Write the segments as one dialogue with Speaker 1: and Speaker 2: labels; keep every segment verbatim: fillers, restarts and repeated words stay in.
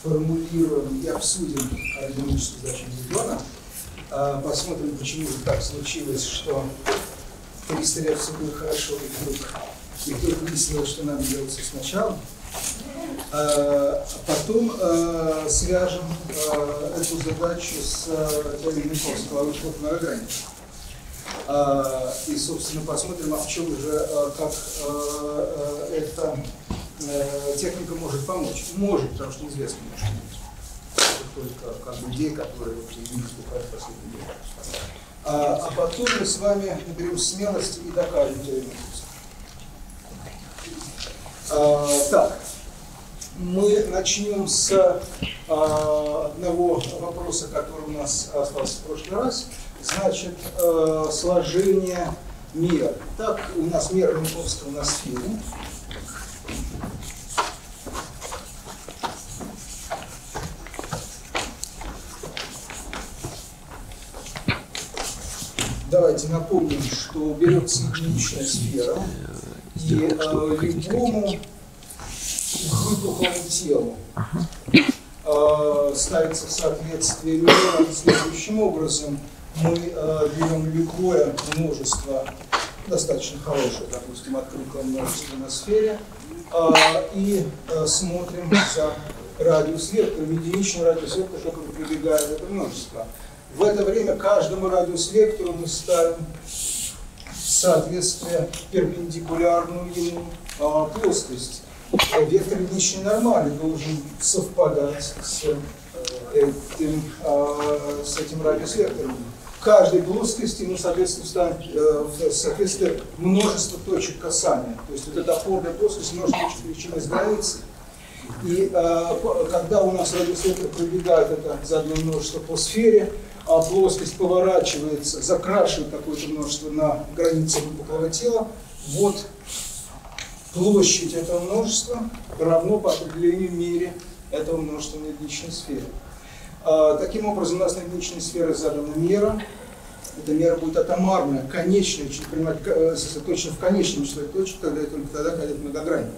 Speaker 1: сформулируем и обсудим аэродинамическую задачу Ньютона. Посмотрим, почему же так случилось, что триста лет все было хорошо, и вдруг, и вдруг выяснилось, что надо делать все сначала. А потом э, свяжем э, эту задачу с э, теоремой Миnkowskiego о вычетах многогранников. А, и, собственно, посмотрим, а в чем же, э, как э, э, эта э, техника может помочь. Может, потому что неизвестно, может быть. Это только как бы идеи, которые вот, не выступают в последнее время. А, а потом мы с вами наберем смелости и докажем теорему Миnkowskiego. А, так. Мы начнем с а, одного вопроса, который у нас остался в прошлый раз. Значит, а, сложение мер. Так, у нас мера Миnkowskiego на сфере. Давайте напомним, что берется единичная сфера, и а, любому выпуклому телу э, ставится в соответствие мера следующим образом. Мы э, берем любое множество, достаточно хорошее, допустим, открытое множество на сфере, э, и э, смотрим за радиус вектора, единичный радиус вектора, который прибегает это множество. В это время каждому радиус вектору мы ставим в соответствие перпендикулярную ему э, плоскость. Вектор единичной нормали должен совпадать с этим, с этим радиус-вектором. В каждой плоскости мы, соответственно, ставим в соответствие множество точек касания. То есть вот эта опорная плоскость множество точек величины с границы. И когда у нас радиус-вектор пробегает это заданное множество по сфере, а плоскость поворачивается, закрашивает какое-то множество на границе выпуклого тела, вот площадь этого множества равно по определению мере этого множества на единичной сфере. А, таким образом, у нас на единичной сфере задана мера. Эта мера будет атомарная, конечная, если принимать точно в конечном числе точек, тогда и только тогда, когда это многогранник.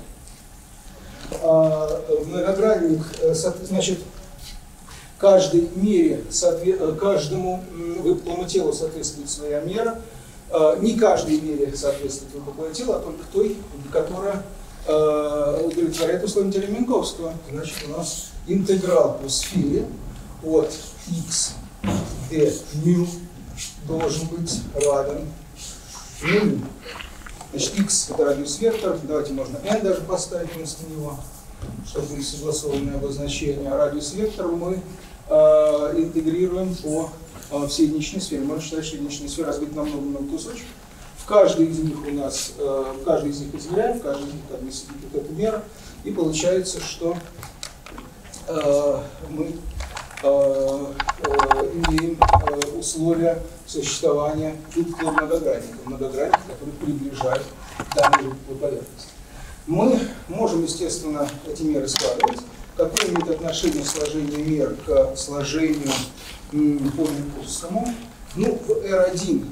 Speaker 1: А, многогранник, значит, каждой мере, каждому выпуклому телу соответствует своя мера. Не каждой мере соответствует выпуклое тело, а только той, которая э, удовлетворяет условиям теоремы Миnkowskiego. Значит, у нас интеграл по сфере от x d μ должен быть равен нулю. Значит, x это радиус вектор, давайте можно n даже поставить вместо него, чтобы были согласованные обозначения. А радиус вектор мы э, интегрируем по все единичные сферы. Можно считать, что единичные сферы разбиты на много-много кусочков. В каждой из них у нас, в каждой из них измеряем, в каждой из них как бы сидит вот эта мера, и получается, что э, мы э, э, имеем э, условия существования жидкого многогранника, многогранника, который приближает данную поверхность. Мы можем, естественно, эти меры складывать. Какое имеет отношение сложение мер к сложению по Миnkowскому? Ну, в эр один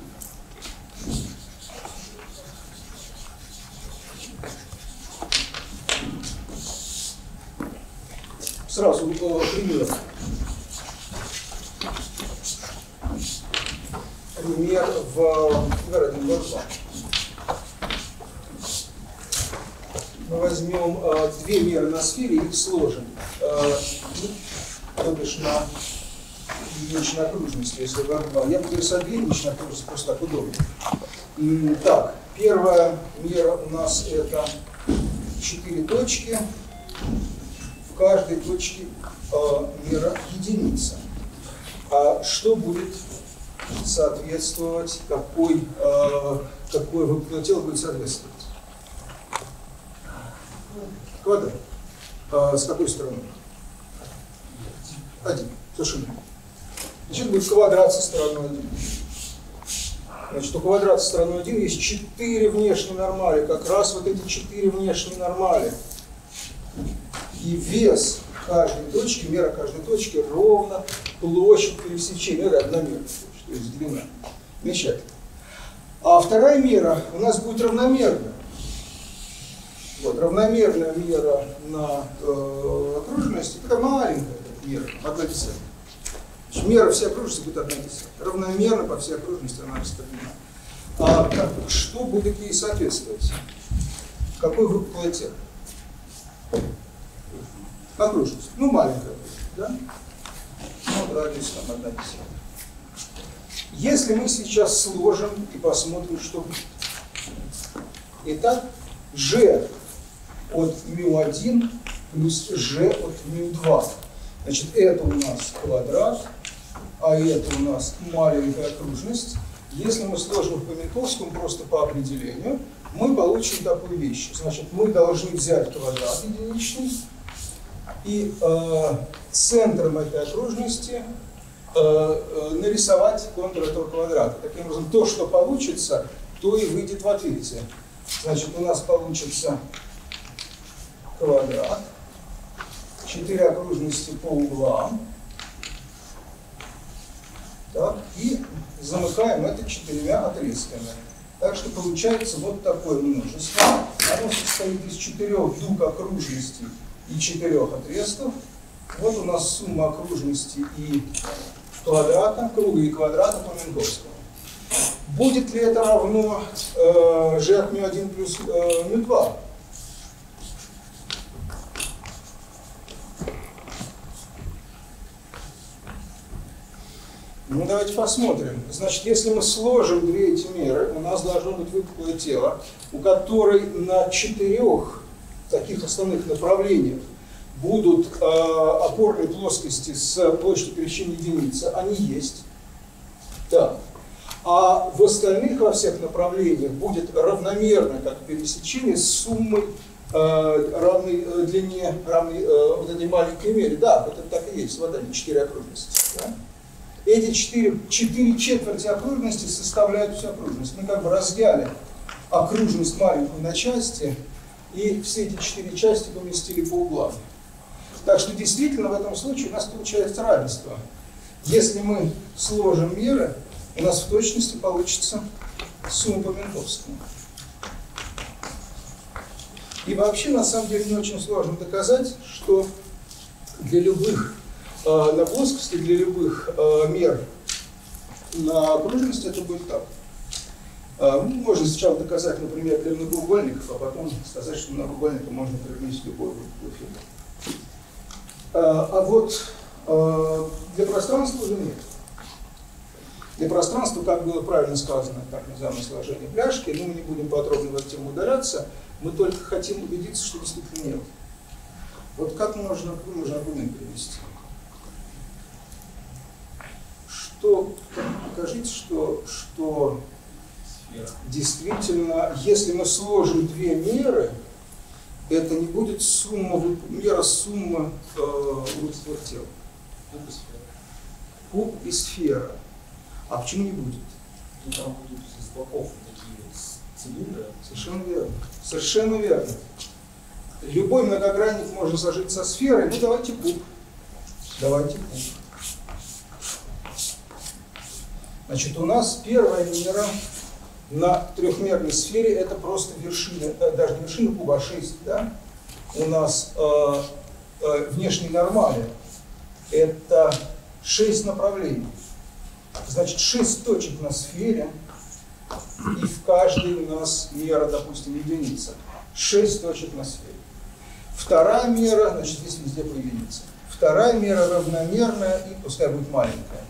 Speaker 1: сразу пример. Пример в эр один, в эр два. Мы возьмем э, две меры на сфере и их сложим. Э, то бишь на единичной окружности, если в эр два. Я буду рисовать две единичные окружности, просто так удобнее. М, так, первая мера у нас это четыре точки. В каждой точке э, мера единица. А что будет соответствовать, какой, э, какое выпуклое тело будет соответствовать? Квадрат. А с какой стороны? Один. Совершенно. Значит, будет квадрат со стороной один. Значит, у квадрата со стороной один есть четыре внешние нормали. Как раз вот эти четыре внешние нормали. И вес каждой точки, мера каждой точки ровно площадь пересечения. Это одномерная площадь, то есть длина. Замечательно. А вторая мера у нас будет равномерная. Вот, равномерная мера на э, окружности, такая маленькая, мерным. одна десятая. Значит, мера всей окружности будет одна десятая. Равномерно по всей окружности она распределена. А как, что будет ей соответствовать? Какой выпуклый тело? Окружность. Ну, маленькая, да? Ну, радиус там одна десятая. Если мы сейчас сложим и посмотрим, что будет. Итак, g от μ один плюс g от μ два. Значит, это у нас квадрат, а это у нас маленькая окружность. Если мы сложим по Minkowski'mu просто по определению, мы получим такую вещь. Значит, мы должны взять квадрат единичный и э, центром этой окружности э, э, нарисовать контур этого квадрата. Таким образом, то, что получится, то и выйдет в ответе. Значит, у нас получится квадрат, четыре окружности по углам, так, и замыкаем это четырьмя отрезками. Так что получается вот такое множество. Оно состоит из четырех дуг окружностей и четырех отрезков. Вот у нас сумма окружности и квадрата, круга и квадрата по Minkowski'mu. Будет ли это равно э, g от μ один плюс э, μ два? Ну, давайте посмотрим. Значит, если мы сложим две эти меры, у нас должно быть выпуклое тело, у которой на четырех таких основных направлениях будут э, опорные плоскости с площадью пересечения единицы. Они есть. Так. А в остальных, во всех направлениях, будет равномерно, как пересечение, с суммой э, равной э, длине, равной э, вот этой маленькой мере. Да, это так и есть. Вот они, четыре окружности. Да? Эти четыре, четыре четверти окружности составляют всю окружность. Мы как бы разъяли окружность маленькую на части, и все эти четыре части поместили по углам. Так что действительно в этом случае у нас получается равенство. Если мы сложим меры, у нас в точности получится сумма по Minkowski'mu. И вообще, на самом деле, не очень сложно доказать, что для любых э, на плоскости, для любых э, мер на окружности это будет так. Э, можно сначала доказать, например, для многоугольников, а потом сказать, что многоугольника можно привнести любой выпуклый фигур. Э, а вот э, для пространства уже нет. Для пространства, как было правильно сказано, так называемое сложение пляжки, но мы не будем подробно в эту тему удаляться, мы только хотим убедиться, что действительно нет. Вот как можно, какой можно аргумент привести? Что, покажите, что, что действительно, если мы сложим две меры, это не будет сумма, мера суммы э, выпуклых тел. Куб и сфера. А почему не будет?
Speaker 2: Ну, там будут из боков такие цилиндры.
Speaker 1: Совершенно верно. Совершенно верно. Любой многогранник можно сложить со сферой. Ну, давайте куб. Давайте куб. Значит, у нас первая мера на трехмерной сфере это просто вершина, даже не вершина куба, а шесть. Да? У нас э, э, внешние нормали это шесть направлений. Значит, шесть точек на сфере, и в каждой у нас мера, допустим, единица. шесть точек на сфере. Вторая мера, значит, здесь везде по единице. Вторая мера равномерная, и пускай будет маленькая.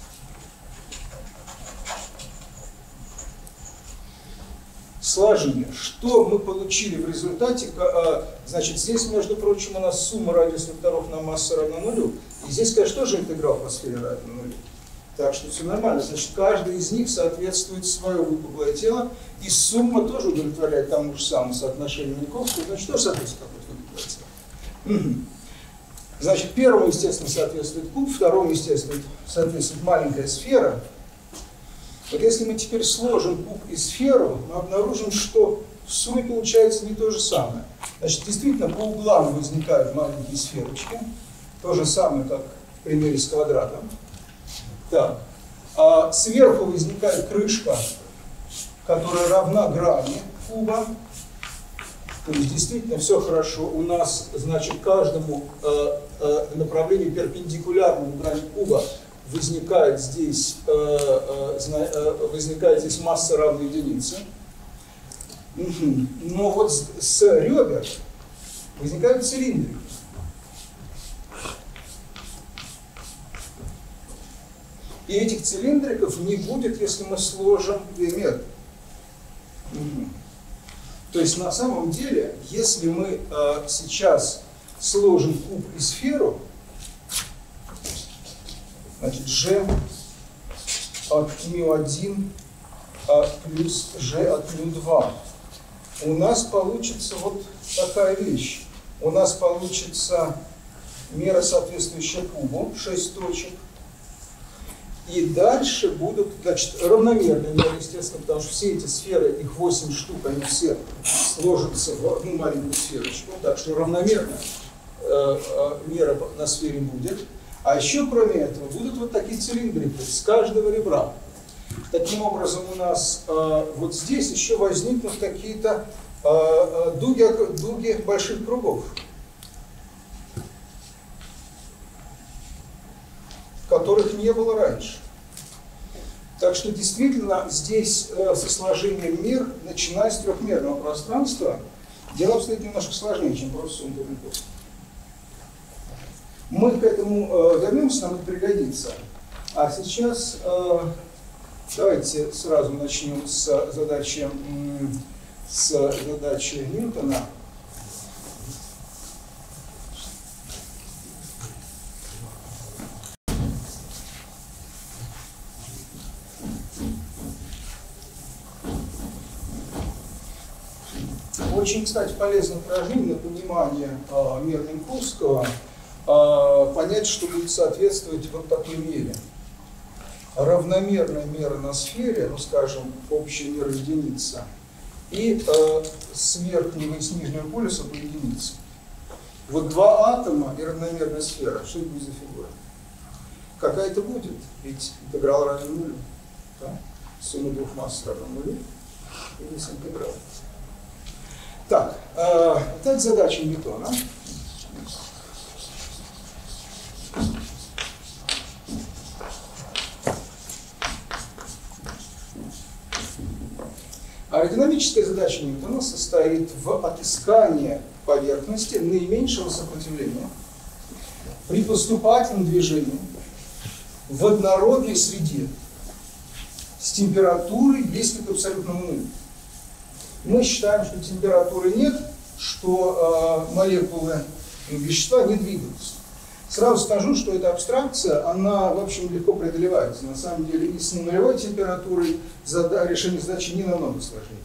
Speaker 1: Сложили. Что мы получили в результате? Значит, здесь, между прочим, у нас сумма радиус векторов на массу равна нулю. И здесь, конечно, тоже интеграл по сфере равен нулю. Так что все нормально. Значит, каждый из них соответствует свое выпуклое тело, и сумма тоже удовлетворяет тому же самому соотношению Minkowski'mu, значит, тоже соответствует какое-то выпуклое тело. Угу. Значит, первому, естественно, соответствует куб, второму, естественно, соответствует маленькая сфера. Вот если мы теперь сложим куб и сферу, мы обнаружим, что в сумме получается не то же самое. Значит, действительно, по углам возникают маленькие сферочки, то же самое, как в примере с квадратом. Так, а сверху возникает крышка, которая равна грани куба. То есть действительно все хорошо. У нас, значит, каждому э, э, направлению перпендикулярному грани куба возникает здесь, э, э, возникает здесь масса равной единице. Но вот с, с ребер возникают цилиндры. И этих цилиндриков не будет, если мы сложим две метры. Угу. То есть на самом деле, если мы э, сейчас сложим куб и сферу, значит, G от μ один а, плюс G от μ два, у нас получится вот такая вещь. У нас получится мера, соответствующая кубу, шесть точек. И дальше будут, значит, равномерные меры, естественно, потому что все эти сферы, их восемь штук, они все сложатся в одну маленькую сферочку. Так что равномерно э, э, мера на сфере будет. А еще, кроме этого, будут вот такие цилиндрики с каждого ребра. Таким образом, у нас э, вот здесь еще возникнут какие-то э, дуги, дуги больших кругов, которых не было раньше. Так что действительно здесь э, со сложением мер, начиная с трехмерного пространства, дело обстоит немножко сложнее, чем просто сумма углеродов. Мы к этому э, вернемся, нам это пригодится. А сейчас э, давайте сразу начнем с задачи, с задачи Ньютона. Очень, кстати, полезное упражнение на понимание э, мер Минковского, э, понять, что будет соответствовать вот такой мере. Равномерная мера на сфере, ну, скажем, общая мера единица, и э, с верхнего и с нижнего полюса по единице. Вот два атома и равномерная сфера. Что это будет за фигура? Какая-то будет, ведь интеграл равен нулю. Да? Сумма двух масс равна нулю. И здесь интеграл. Так, э, это задача Ньютона. Аэродинамическая задача Ньютона состоит в отыскании поверхности наименьшего сопротивления при поступательном движении в однородной среде с температурой близкой к абсолютному нулю. Мы считаем, что температуры нет, что э, молекулы вещества не двигаются. Сразу скажу, что эта абстракция, она, в общем, легко преодолевается. На самом деле, и с нулевой температурой зада решение задачи не намного сложнее.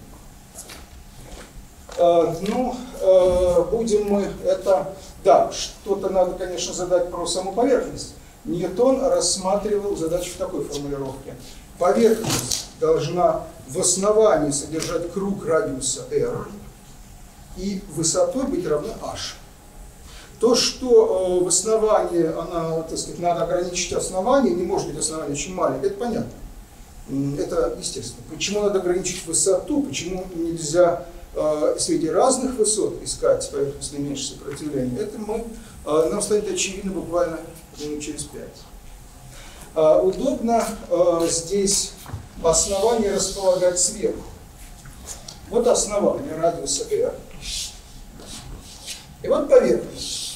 Speaker 1: Э, ну, э, будем мы это... Да, что-то надо, конечно, задать про саму поверхность. Ньютон рассматривал задачу в такой формулировке. Поверхность должна в основании содержать круг радиуса r и высотой быть равна h. То, что э, в основании она, так сказать, надо ограничить основание, не может быть основание очень маленькое, это понятно. Это естественно. Почему надо ограничить высоту, почему нельзя э, среди разных высот искать поверхность наименьшего сопротивления, это мы, э, нам станет очевидно буквально минут через пять. Э, удобно э, здесь основание располагать сверху. Вот основание радиуса r. И вот поверхность.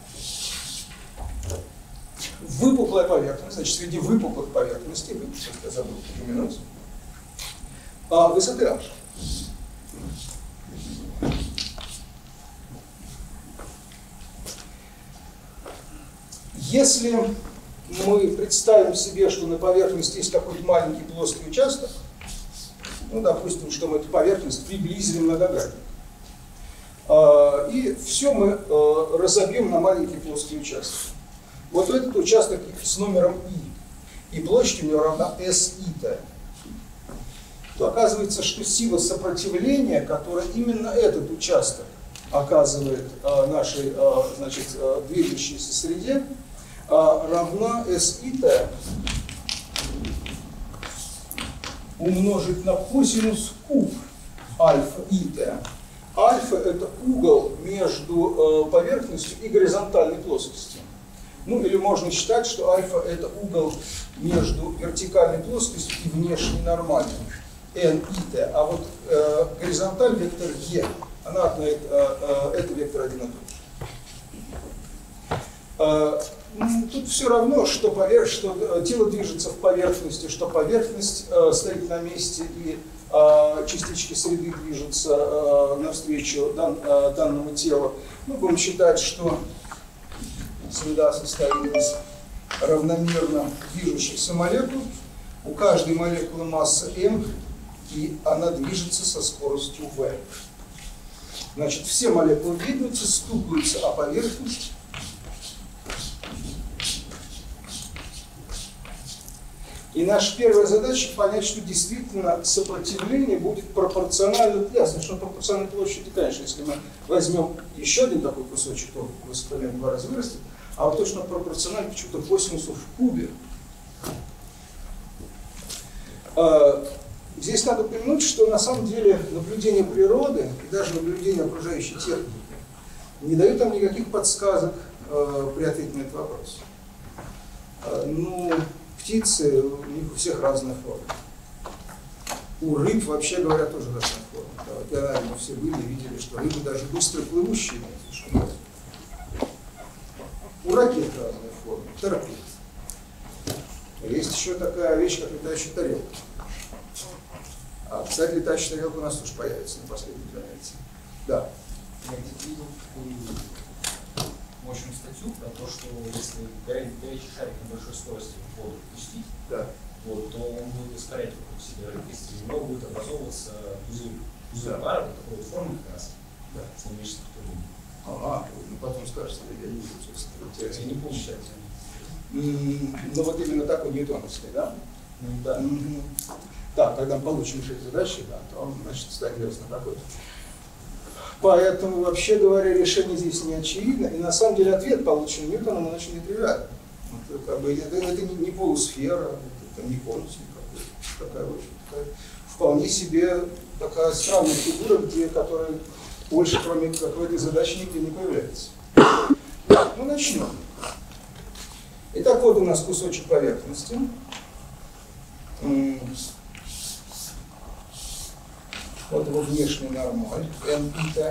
Speaker 1: Выпуклая поверхность, значит, среди выпуклых поверхностей, выпуклых, я забыл упомянуть, а высоты h. Если мы представим себе, что на поверхности есть какой-то маленький плоский участок, ну, допустим, что мы эту поверхность приблизили многогранник, и все мы разобьем на маленький плоский участок. Вот этот участок с номером I, и площадь у него равна S I, то оказывается, что сила сопротивления, которая именно этот участок оказывает нашей, значит, движущейся среде, равна S I умножить на косинус куб альфа I. Альфа – это угол между поверхностью и горизонтальной плоскостью. Ну или можно считать, что альфа это угол между вертикальной плоскостью и внешней нормальной. N и T. А вот э, горизонталь вектор E, она относит, э, э, это вектор один и тот же. Э, тут все равно, что, поверх, что э, тело движется в поверхности, что поверхность э, стоит на месте и э, частички среды движутся э, навстречу дан, э, данному телу. Мы будем считать, что среда состоит из равномерно движущихся молекул. У каждой молекулы масса m, и она движется со скоростью v. Значит, все молекулы двигаются, стукаются о поверхность. И наша первая задача понять, что действительно сопротивление будет пропорционально, ясно, что пропорциональной площади, конечно, если мы возьмем еще один такой кусочек, то высота в два раза вырастет, а вот точно пропорционально почему-то косинусу в кубе. Здесь надо упомянуть, что на самом деле наблюдение природы и даже наблюдение окружающей техники не дают нам никаких подсказок э, при ответе на этот вопрос. Э, ну, птицы, у них у всех разная форма. У рыб, вообще говоря, тоже разная форма. Да, вот, наверное, мы все были и видели, что рыбы даже быстро плывущие имеют. У ракет разная форма, торпед. Есть еще такая вещь, как летающая тарелка. А, кстати, летающая тарелка у нас тоже появится на последнем занятии. Да.
Speaker 2: Я где-то видел такую мощную статью про то, что если горячий шарик на большой скорости в воду пустить,
Speaker 1: да.
Speaker 2: вот, то он будет ускорять вокруг себя рыбкость, и у него будет образовываться пузырь. Пузырь да. пара, вот такой вот формы как раз, да. с немножечко турбиной.
Speaker 1: Ага, ну потом скажешь, я не буду, собственно.
Speaker 2: Я не помню, что это.
Speaker 1: Ну вот именно такой ньютоновский, да?
Speaker 2: Ну да.
Speaker 1: Mm-hmm. Так, когда мы получим решить задачи, да, то, значит, станет ясно какой-то. Поэтому, вообще говоря, решение здесь не очевидно. И на самом деле ответ, полученный Ньютоном, он очень нетривиальный. Это, как бы, это, это не, не полусфера, это не конус никакой. Такая, очень, такая, вполне себе такая странная фигура, где, которая больше, кроме как в этой задаче, нигде не появляется. Так, ну начнем. Итак, вот у нас кусочек поверхности. Вот его внешний нормаль, N и T.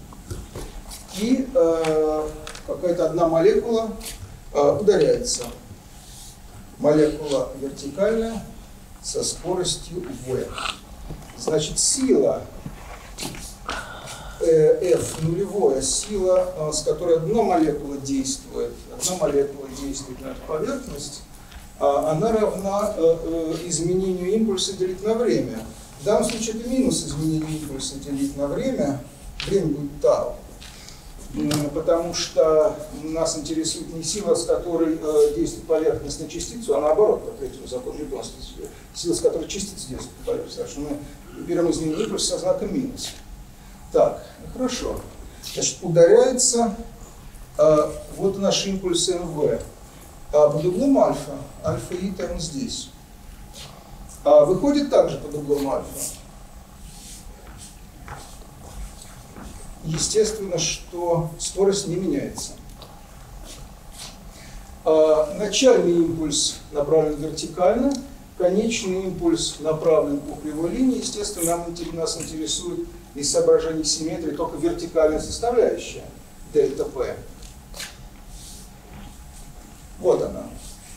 Speaker 1: И э, какая-то одна молекула э, ударяется. Молекула вертикальная со скоростью v. Значит, сила э, F нулевая, сила, э, с которой одна молекула действует, одна молекула действует на эту поверхность, э, она равна э, э, изменению импульса делить на время. В данном случае это минус изменения импульса делить на время, время будет тау, потому что нас интересует не сила, с которой э, действует поверхность на частицу, а наоборот, по третьему закону Ньютоновской сила, с которой частица действует на поверхность. Так что мы берем изменение импульса со знаком минус. Так, хорошо. Значит, ударяется э, вот наш импульс эм вэ. А под углом альфа, альфа и он здесь. А выходит также под углом альфа. Естественно, что скорость не меняется. А начальный импульс направлен вертикально, конечный импульс направлен по кривой линии. Естественно, нам, нас интересует из соображений симметрии только вертикальная составляющая дельта P. Вот она.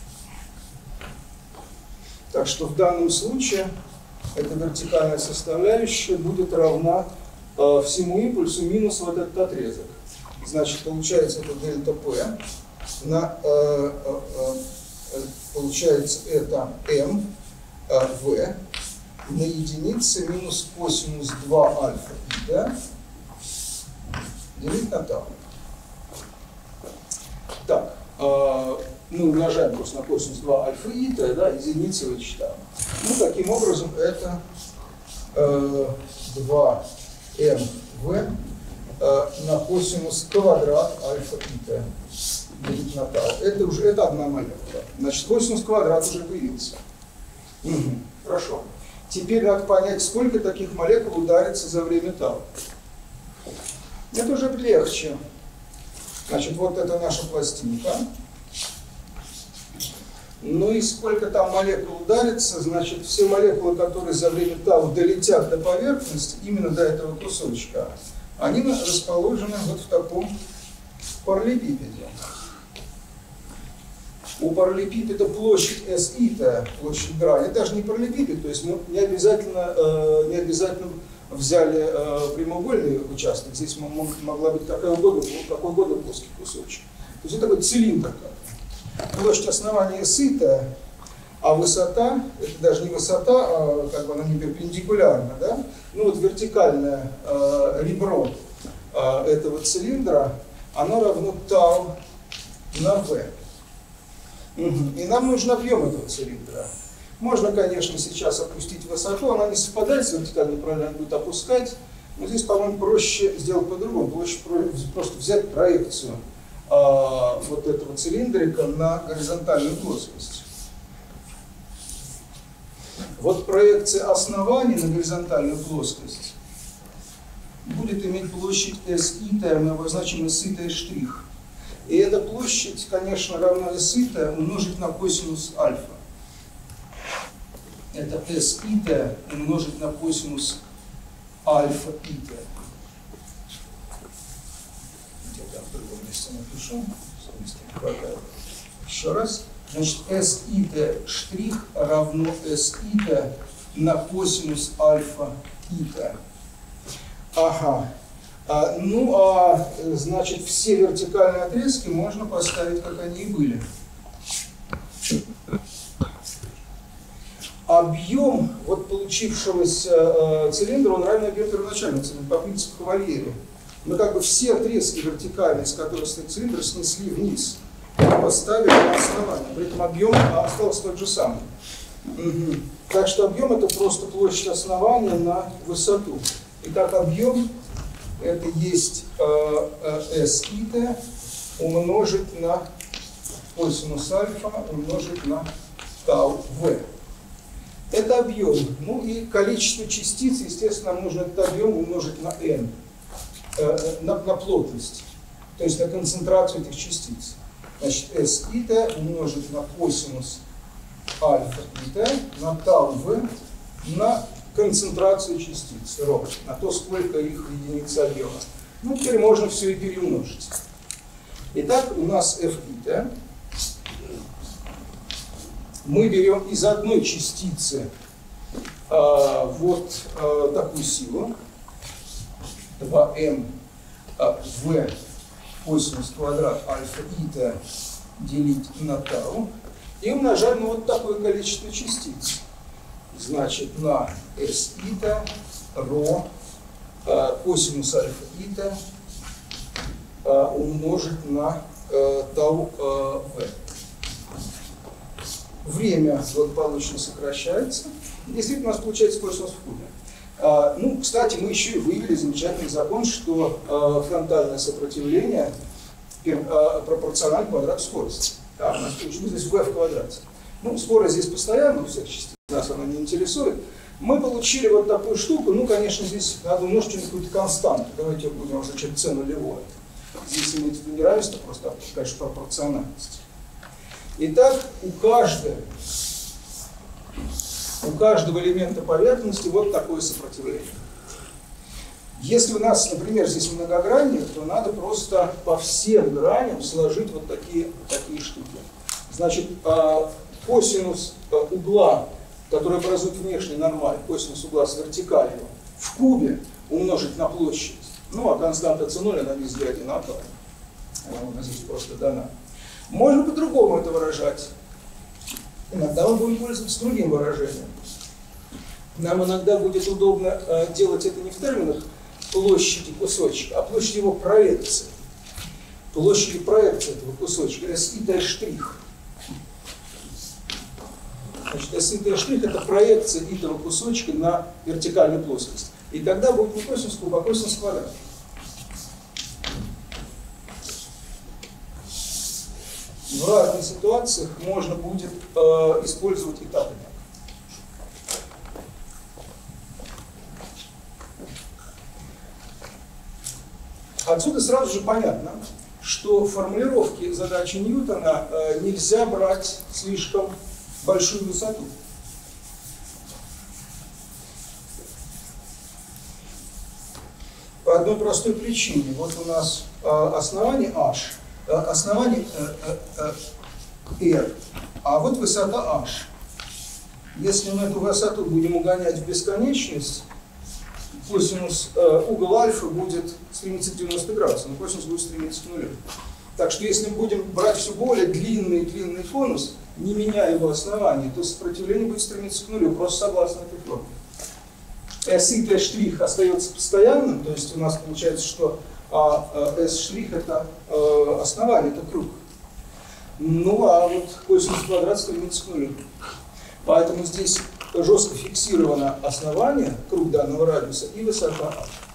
Speaker 1: Так что в данном случае эта вертикальная составляющая будет равна э, всему импульсу минус вот этот отрезок. Значит, получается это дельта P, на, э, э, э, получается это m, э, v, на единице минус косинус два альфа и, да, делить на тау. Так. Э, мы умножаем просто на косинус два альфа и, да, единицы вычитаем. Ну, таким образом, это э, два эм вэ э, на косинус квадрат альфа и делить на тау. Это уже это одна молекула. Значит, косинус квадрат уже появился. Угу. Хорошо. Теперь надо понять, сколько таких молекул ударится за время тау. Это уже легче. Значит, вот это наша пластинка. Ну и сколько там молекул ударится, значит, все молекулы, которые за время тау долетят до поверхности, именно до этого кусочка, они расположены вот в таком параллелепипеде. У параллелепипеда площадь S-ита, площадь грани, это даже не параллелепипед, то есть мы не обязательно, э, не обязательно взяли э, прямоугольный участок, здесь могла быть какой угодно, какой угодно плоский кусочек. То есть это такой цилиндр. Площадь основания S-ита, а высота, это даже не высота, а как бы она не перпендикулярна, да? Ну вот вертикальное э, ребро э, этого цилиндра, оно равно тау на V. И нам нужен объем этого цилиндра. Можно, конечно, сейчас опустить высоту, она не совпадает с вертикальной, правильно будет опускать, но здесь, по-моему, проще сделать по-другому. Проще просто взять проекцию а, вот этого цилиндрика на горизонтальную плоскость. Вот проекция основания на горизонтальную плоскость будет иметь площадь S-ита, мы обозначим S-ита и штрих. И эта площадь, конечно, равна S-ита умножить на косинус альфа. Это S-ита умножить на косинус альфа-ита. Где-то в другом месте напишу. Еще раз. Значит, S-ита штрих равно S-ита на косинус альфа-ита. Ага. А, ну, а, значит, все вертикальные отрезки можно поставить, как они и были. Объем вот получившегося э, цилиндра, он равен объему первоначального цилиндра, по принципу Кавальери. Мы как бы все отрезки вертикальные, с которых стоит цилиндр, снесли вниз, поставили на основание. При этом объем остался тот же самый. Угу. Так что объем это просто площадь основания на высоту. Итак, объем это есть э, э, S-ита умножить на косинус альфа умножить на тау V. Это объем. Ну и количество частиц, естественно, нам нужно этот объем умножить на n, э, на, на плотность, то есть на концентрацию этих частиц. Значит, S-ита умножить на косинус альфа-ита на тау V на концентрацию частиц, ρ, на то, сколько их единиц объема. Ну, теперь можно все и переумножить. Итак, у нас f-ита. Мы берем из одной частицы а, вот а, такую силу, два эм а, v косинус квадрат альфа-ита делить на тау, и умножаем на вот такое количество частиц. Значит, на S-ита, ρ, э, косинус альфа-ита э, умножить на э, тау э, v. Время благополучно сокращается. Действительно, у нас получается косинус в кубе. Э, ну, кстати, мы еще и выявили замечательный закон, что э, фронтальное сопротивление э, пропорционально квадрату скорости. Да, у нас получилось здесь v в квадрате. Ну, скорость здесь постоянно у всех частиц. Нас она не интересует. Мы получили вот такую штуку. Ну, конечно, здесь надо умножить на какую-то константу. Давайте будем уже чем c нулевое. Здесь имеется в виду неравенство, просто, конечно, пропорциональность. Итак, у каждого, у каждого элемента поверхности вот такое сопротивление. Если у нас, например, здесь многогранник, то надо просто по всем граням сложить вот такие, такие штуки. Значит, косинус угла, который образует внешний нормаль, косинус угла с вертикального, в кубе умножить на площадь. Ну, а константа c ноль, она везде одинаковая. Она здесь просто дана. Можно по-другому это выражать. Иногда мы будем пользоваться другим выражением. Нам иногда будет удобно э, делать это не в терминах площади кусочка, а площади его проекции. Площади проекции этого кусочка. S-ита штрих. Значит, S-ита штрих это проекция этого кусочка на вертикальную плоскость. И тогда будет не косинус куба, а косинус квадрат. В разных ситуациях можно будет э, использовать и так, и так. Отсюда сразу же понятно, что в формулировке задачи Ньютона э, нельзя брать слишком большую высоту. По одной простой причине. Вот у нас э, основание h, э, основание э, э, э, r, а вот высота h. Если мы эту высоту будем угонять в бесконечность, косинус, э, угол альфа будет стремиться к девяноста градусам, но косинус будет стремиться к нулю. Так что если мы будем брать все более длинный длинный конус, не меняя его основания, то сопротивление будет стремиться к нулю, просто согласно этой формуле. S и T' остается постоянным, то есть у нас получается, что а, а, S' это а, основание, это круг. Ну а вот косинус квадрат стремится к нулю. Поэтому здесь жестко фиксировано основание, круг данного радиуса, и высота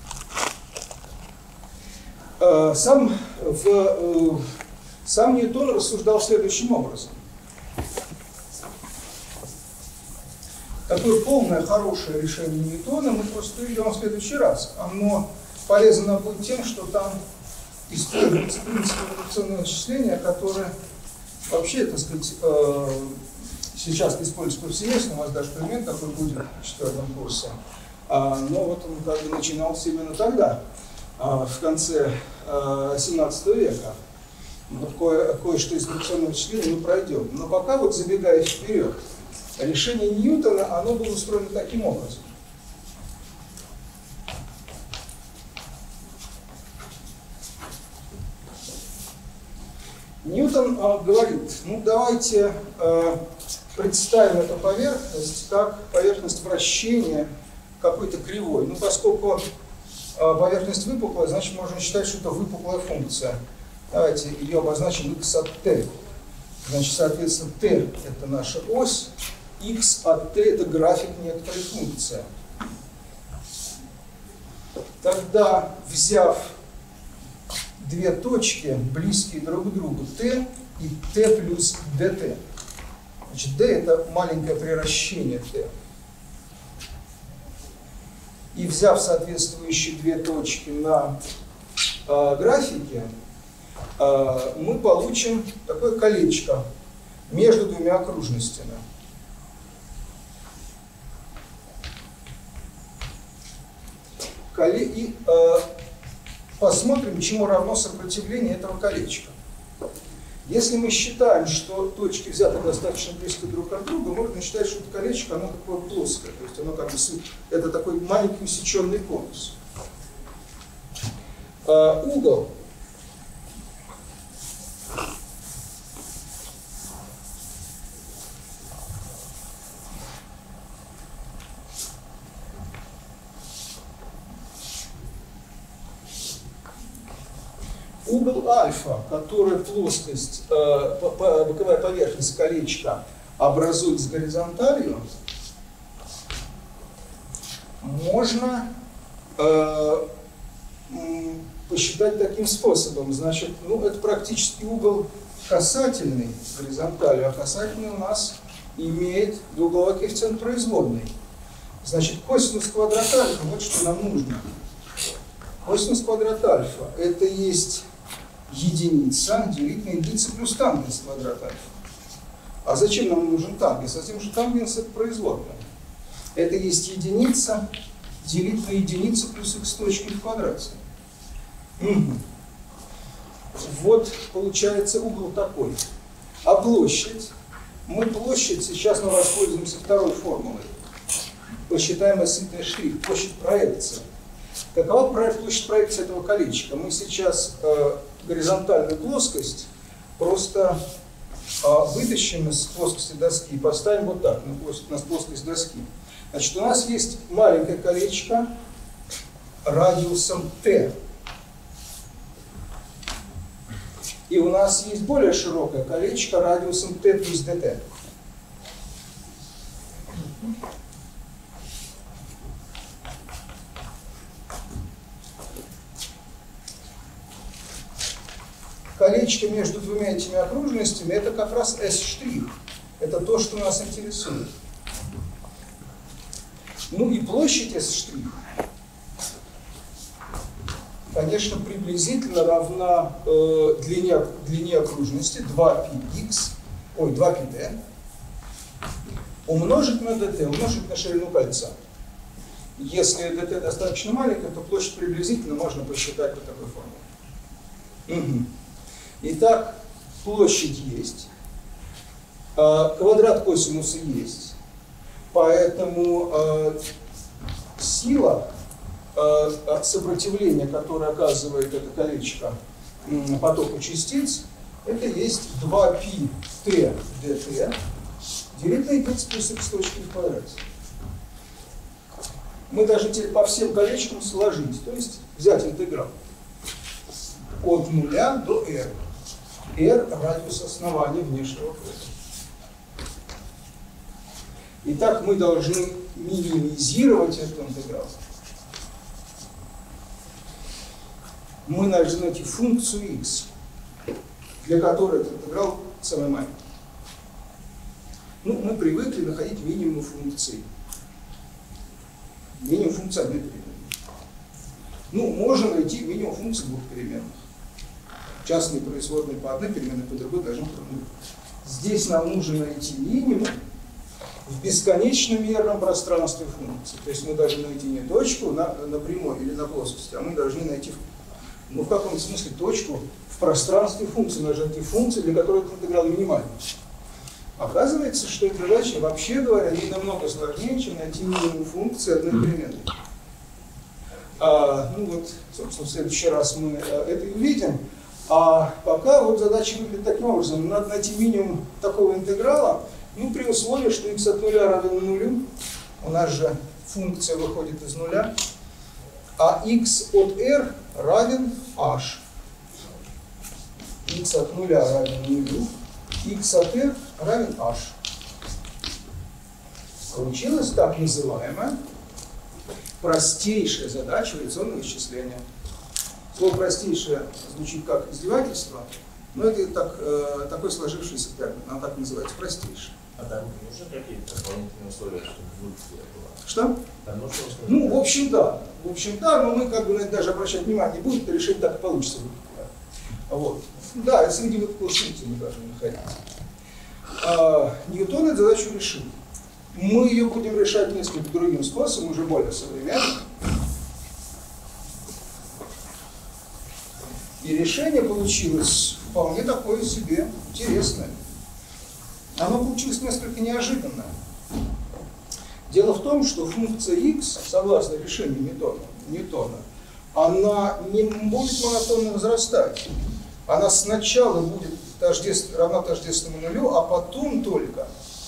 Speaker 1: а. Сам, в, сам Ньютон рассуждал следующим образом. Такое полное, хорошее решение Ньютона мы просто увидим в следующий раз. Оно полезно нам будет тем, что там используется принцип редукционного вычисления, который вообще, так сказать, э, сейчас используется повсеместно. У вас даже предмет такой будет в четвертом курсе. А, но вот он как бы начинался именно тогда, а, в конце а, семнадцатого века. Вот кое, кое-что из редукционного вычисления мы пройдем. Но пока, вот забегая вперед, решение Ньютона, оно было устроено таким образом. Ньютон э, говорит, ну давайте э, представим эту поверхность как поверхность вращения какой-то кривой. Ну поскольку э, поверхность выпуклая, значит можно считать, что это выпуклая функция. Давайте ее обозначим x от t. Значит, соответственно, t это наша ось, x от t это график некоторой функции. Тогда, взяв две точки, близкие друг к другу, t и t плюс dt. Значит, d это маленькое приращение t. И взяв соответствующие две точки на э, графике, э, мы получим такое колечко между двумя окружностями. И э, посмотрим, чему равно сопротивление этого колечка. Если мы считаем, что точки взяты достаточно близко друг от друга, можно считать, что это колечко, оно такое плоское, то есть оно как бы это такой маленький усеченный конус. Э, угол Угол альфа, который плоскость, э, боковая поверхность колечка образует с горизонталью, можно э, посчитать таким способом. Значит, ну, это практически угол касательный горизонталью, а касательный у нас имеет двуугловой коэффициент производной. Значит, косинус квадрат альфа, вот что нам нужно. Косинус квадрат альфа – это есть единица делить на единицу плюс тангенс квадрат альфа. А зачем нам нужен тангенс? А затем, что тангенс – это производная. Это есть единица делить на единицу плюс х точки в квадрате. Угу. Вот получается угол такой. А площадь? Мы площадь, сейчас мы воспользуемся второй формулой. Посчитаем S и T', площадь проекции. Какова площадь проекции этого колечка? Мы сейчас э, горизонтальную плоскость просто э, вытащим из плоскости доски и поставим вот так, на плоскость, на плоскость доски. Значит, у нас есть маленькое колечко радиусом t. И у нас есть более широкое колечко радиусом t плюс dt. Колечко между двумя этими окружностями – это как раз S'. Это то, что нас интересует. Ну и площадь S'. конечно, приблизительно равна э, длине, длине окружности два пи икс, ой, два пи ди, умножить на dt, умножить на ширину кольца. Если dt достаточно маленькая, то площадь приблизительно можно посчитать по такой формуле. Угу. Итак, площадь есть, квадрат косинуса есть, поэтому сила сопротивления, которое оказывает это колечко потоку частиц, это есть два пи ти dt делить на x плюс x точки в квадрате. Мы должны теперь по всем колечкам сложить, то есть взять интеграл от нуля до r. R – радиус основания внешнего круга. Итак, мы должны минимизировать этот интеграл. Мы должны найти функцию x, для которой этот интеграл самый маленький. Ну, мы привыкли находить минимум функции. Минимум функции одной переменной. Ну, можно найти минимум функции двух переменных. Частные производные по одной переменной, по другой должны быть нуль. Здесь нам нужно найти минимум в бесконечно мерном пространстве функции. То есть мы должны найти не точку на, на прямой или на плоскости, а мы должны найти, ну, в каком смысле точку в пространстве функции. Мы должны найти функцию, для которой этот интеграл минимальный. Оказывается, что эта задача, вообще говоря, не намного сложнее, чем найти минимум функции одной переменной. А, ну вот, собственно, в следующий раз мы а, это и увидим. А пока вот задача выглядит таким образом. Надо найти минимум такого интеграла, ну, при условии, что x от нуля равен нулю. У нас же функция выходит из нуля. А x от r равен h. X от нуля равен нулю. X от r равен h. Получилась так называемая простейшая задача вариационного исчисления. Слово «простейшее» звучит как издевательство, но это так, э, такой сложившийся термин, она так называется, простейшее.
Speaker 2: А там нужны какие-то дополнительные условия, чтобы функция была?
Speaker 1: Что?
Speaker 2: Там нужно условия?
Speaker 1: Ну, в общем, да. В общем, да, но мы как бы на это даже обращать внимание не будем, это решение так и получится. Вот. Да, среди выпуклых функций мы должны находить. А, Ньютон эту задачу решил. Мы ее будем решать несколько другим способом, уже более современным. И решение получилось вполне такое себе интересное. Оно получилось несколько неожиданное. Дело в том, что функция x, согласно решению Ньютона, Ньютона, она не будет монотонно возрастать. Она сначала будет тождеств, равна тождественному нулю, а потом только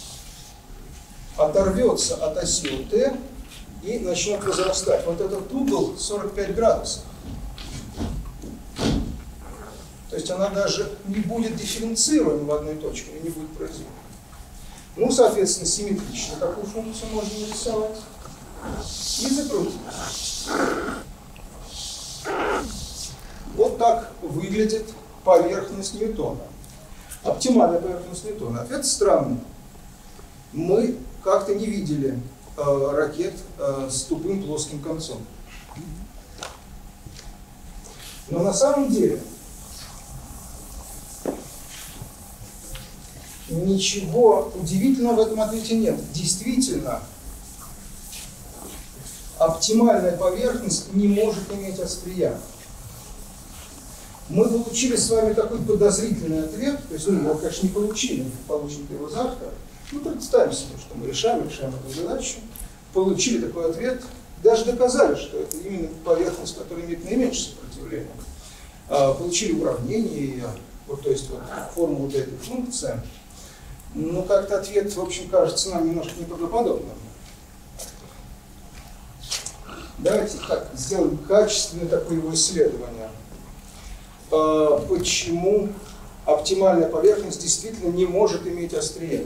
Speaker 1: оторвется от оси t и начнет возрастать. Вот этот угол сорок пять градусов. То есть она даже не будет дифференцируема в одной точке, и не будет производна. Ну, соответственно, симметрично такую функцию можно нарисовать и закрутить. Вот так выглядит поверхность Ньютона. Оптимальная поверхность Ньютона. Ответ странный. Мы как-то не видели э, ракет э, с тупым плоским концом. Но на самом деле ничего удивительного в этом ответе нет. Действительно, оптимальная поверхность не может иметь острия. Мы получили с вами такой подозрительный ответ, то есть мы его, конечно, не получили, получим его завтра. Ну, представим себе, что мы решаем, решаем эту задачу, получили такой ответ, даже доказали, что это именно поверхность, которая имеет наименьшее сопротивление. Получили уравнение, вот, то есть вот, формулу для этой функции. Но как-то ответ, в общем, кажется нам немножко неправдоподобным. Давайте так, сделаем качественное такое его исследование. Почему оптимальная поверхность действительно не может иметь острие?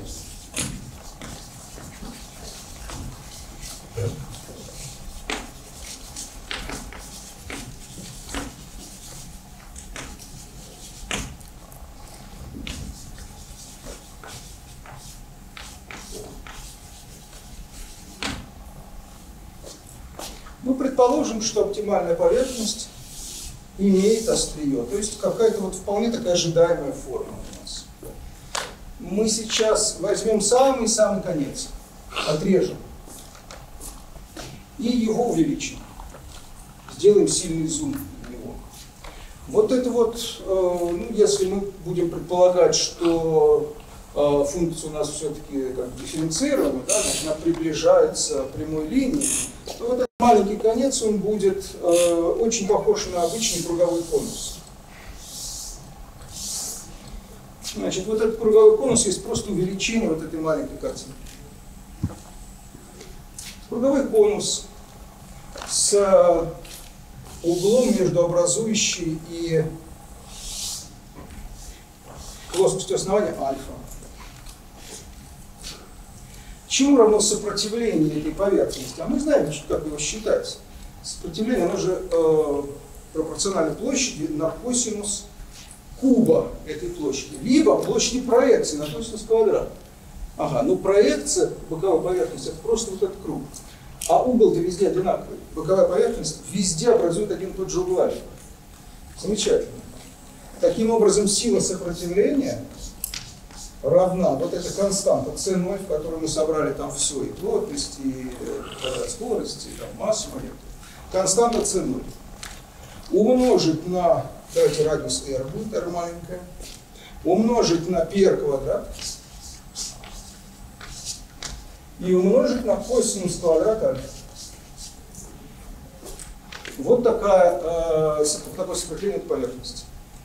Speaker 1: Мы предположим, что оптимальная поверхность имеет острие. То есть какая-то вот вполне такая ожидаемая форма у нас. Мы сейчас возьмем самый-самый конец, отрежем и его увеличим. Сделаем сильный зум на него. Вот это вот, э, ну, если мы будем предполагать, что э, функция у нас все-таки как бы дифференцирована, да, значит, она приближается к прямой линии, то вот этот маленький конец, он будет э, очень похож на обычный круговой конус. Значит, вот этот круговой конус есть просто увеличение вот этой маленькой картинки. Круговой конус с углом между образующей и плоскостью основания альфа. Чему равно сопротивление этой поверхности? А мы знаем, как его считать. Сопротивление, оно же э, пропорционально площади на косинус куба этой площади, либо площади проекции на косинус квадрата. Ага, ну проекция боковой поверхности это просто вот этот круг. А угол-то везде одинаковый. Боковая поверхность везде образует один и тот же угол альфа. Замечательно. Таким образом, сила сопротивления равна, вот эта константа С ноль, в которой мы собрали там все, и плотность, и э, скорость, и там, массу момента. Константа С ноль. Умножить на, давайте радиус R будет, R маленькая, умножить на πr квадрат, и умножить на косинус квадрат альфа. Вот такая, э, такое сопротивление поверхности.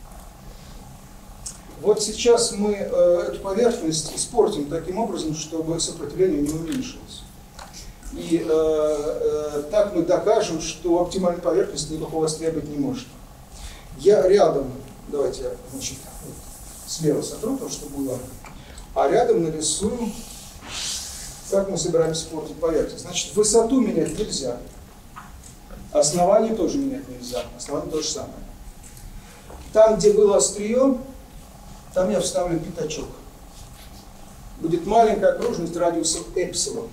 Speaker 1: Вот сейчас мы э, эту поверхность испортим таким образом, чтобы сопротивление не уменьшилось. И э, э, так мы докажем, что оптимальная поверхность никакого острия быть не может. Я рядом, давайте я, значит, слева сотру то, что было, а рядом нарисую, как мы собираемся портить поверхность. Значит, высоту менять нельзя. Основание тоже менять нельзя. Основание то же самое. Там, где было острие, там я вставлю пятачок. Будет маленькая окружность радиусом эпсилон.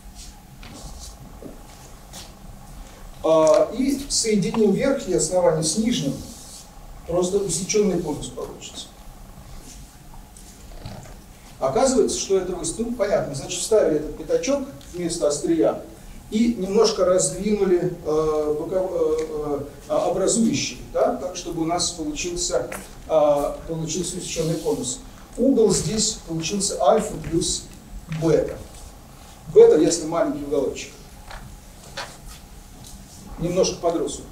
Speaker 1: А, и соединим верхнее основание с нижним. Просто усеченный конус получится. Оказывается, что это высота, ну, понятно, значит, вставили этот пятачок вместо острия и немножко раздвинули э, боков, э, э, образующий, да, так, чтобы у нас получился, э, получился усеченный конус. Угол здесь получился альфа плюс бета. Бета, если маленький уголочек. Немножко подрос.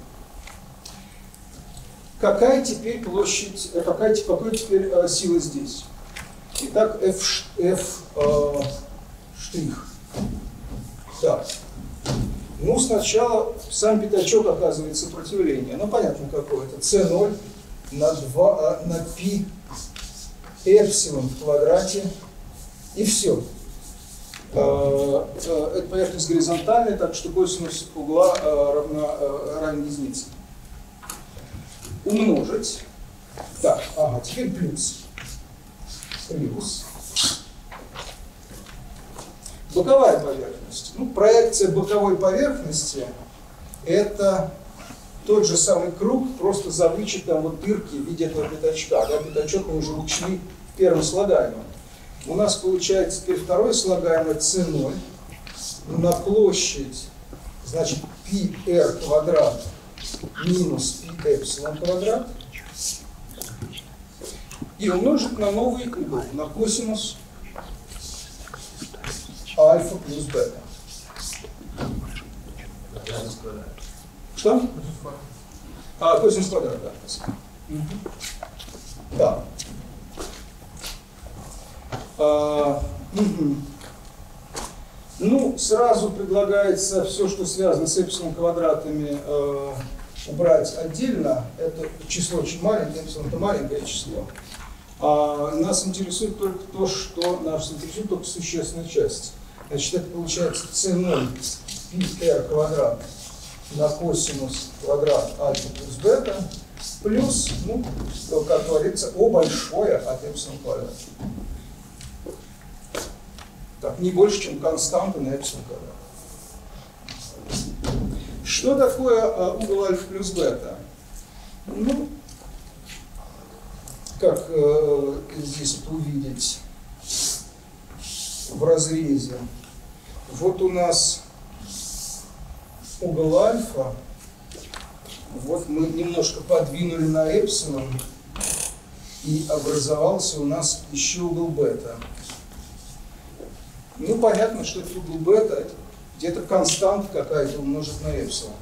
Speaker 1: Какая теперь площадь, какая, какая теперь э, сила здесь? Итак, F, F э, штрих. Так. Ну, сначала сам пятачок оказывает сопротивление. Ну, понятно, какое это. С ноль на, два, на π эпсилон в квадрате. И все. Э, э, это поверхность горизонтальная, так что косинус угла э, равна, э, равен единице. Умножить. Так, ага, теперь плюс. Плюс. Боковая поверхность. Ну, проекция боковой поверхности – это тот же самый круг, просто за вычетом вот дырки в виде этого пятачка. Да, пятачок мы уже учли в первом слагаемом. У нас получается теперь второе слагаемое С ноль на площадь, значит, πr квадрат минус π эпсилон квадрат. И умножить на новый угол, на косинус альфа плюс бета. Что? А, косинус квадрат, да. Угу. Да. А, угу. Ну, сразу предлагается все, что связано с эпсилон квадратами, э, убрать отдельно. Это число очень маленькое, эпсилон это маленькое число. А нас интересует только то, что нас интересует только существенная часть. Значит, это получается С ноль πr квадрат на косинус квадрат альфа плюс бета плюс, ну, как говорится, О большое от эпсилон квадрат. Так, не больше, чем константа на эпсилон квадрат. Что такое угол альфа плюс бета? Ну, как э, здесь это увидеть в разрезе? Вот у нас угол альфа, вот мы немножко подвинули на эпсилон, и образовался у нас еще угол бета. Ну, понятно, что этот угол бета это где-то константа какая-то умножить на эпсилон.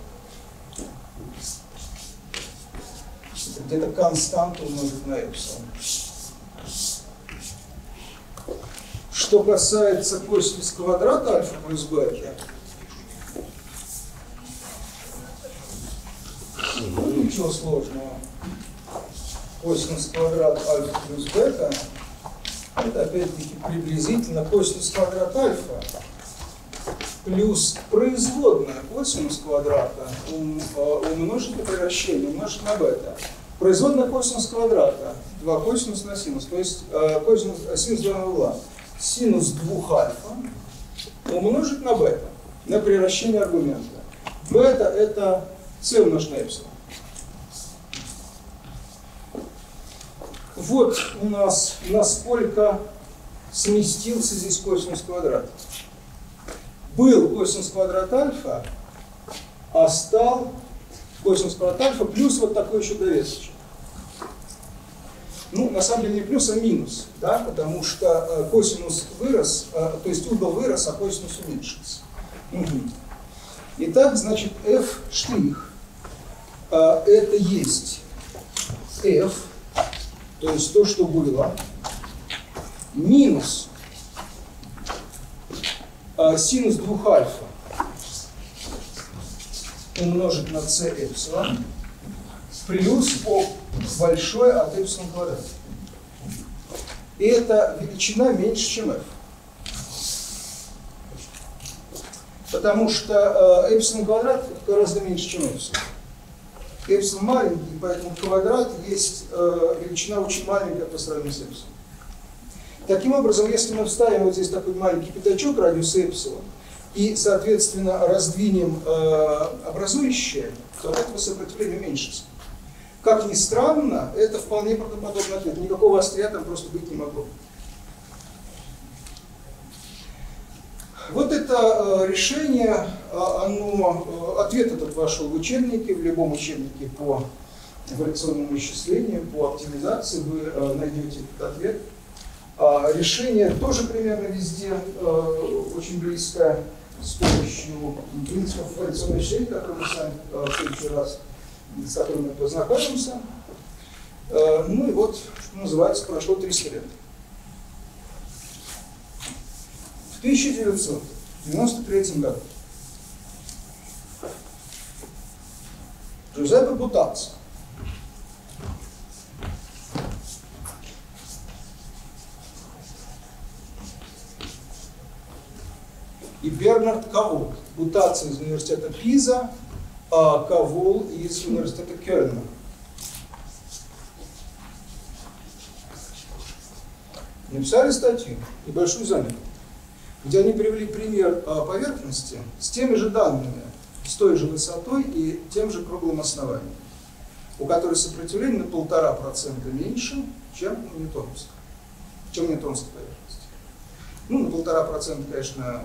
Speaker 1: Это где-то константа умножить на эпсилон. Что касается косинус квадрата альфа плюс бета, ну, ничего сложного. Косинус квадрат альфа плюс бета это опять-таки приблизительно косинус квадрат альфа плюс производная косинус квадрата умножить на превращение, умножить на бета. Производная косинус квадрата два косинус на синус, то есть э, косинус, синус двойного угла. Синус двух альфа умножить на бета, на превращение аргумента. Бета это c умножить на эпсилон. Вот у нас насколько сместился здесь косинус квадрат. Был косинус квадрат альфа, а стал косинус квадрат альфа плюс вот такой еще довесочек. Ну, на самом деле не плюс, а минус, да, потому что косинус вырос, то есть угол вырос, а косинус уменьшился. Угу. Итак, значит, f' это есть f, то есть то, что было, минус синус двух альфа умножить на c эпсилон плюс о большое от эпсилон квадрат. И эта величина меньше, чем f. Потому что э, эпсилон квадрат гораздо меньше, чем эпсилон. Эпсилон маленький, поэтому квадрат есть э, величина очень маленькая по сравнению с эпсилон. Таким образом, если мы вставим вот здесь такой маленький пятачок радиуса эпсилон и, соответственно, раздвинем э, образующее, то от этого сопротивление уменьшится. Как ни странно, это вполне правдоподобный ответ. Никакого острия там просто быть не могло. Вот это э, решение, э, оно, э, ответ этот вошел в учебнике, в любом учебнике по эволюционному исчислению, по оптимизации вы э, найдете этот ответ. А решение тоже примерно везде э, очень близко с помощью принципов эволюционного исчисления, которые мы с вами э, в следующий раз с которыми мы познакомимся. Э, ну и вот, что называется, прошло триста лет. В тысяча девятьсот девяносто третьем году Джузеппе Бутаццо и Бернард Кавол. Бутаццо из университета Пиза, а Кавол из университета Кёльна. Написали статью, небольшую заметку, где они привели пример поверхности с теми же данными, с той же высотой и тем же круглым основанием, у которой сопротивление на полтора процента меньше, чем у ньютоновской, чем у ньютоновской поверхности. Ну, на полтора процента, конечно,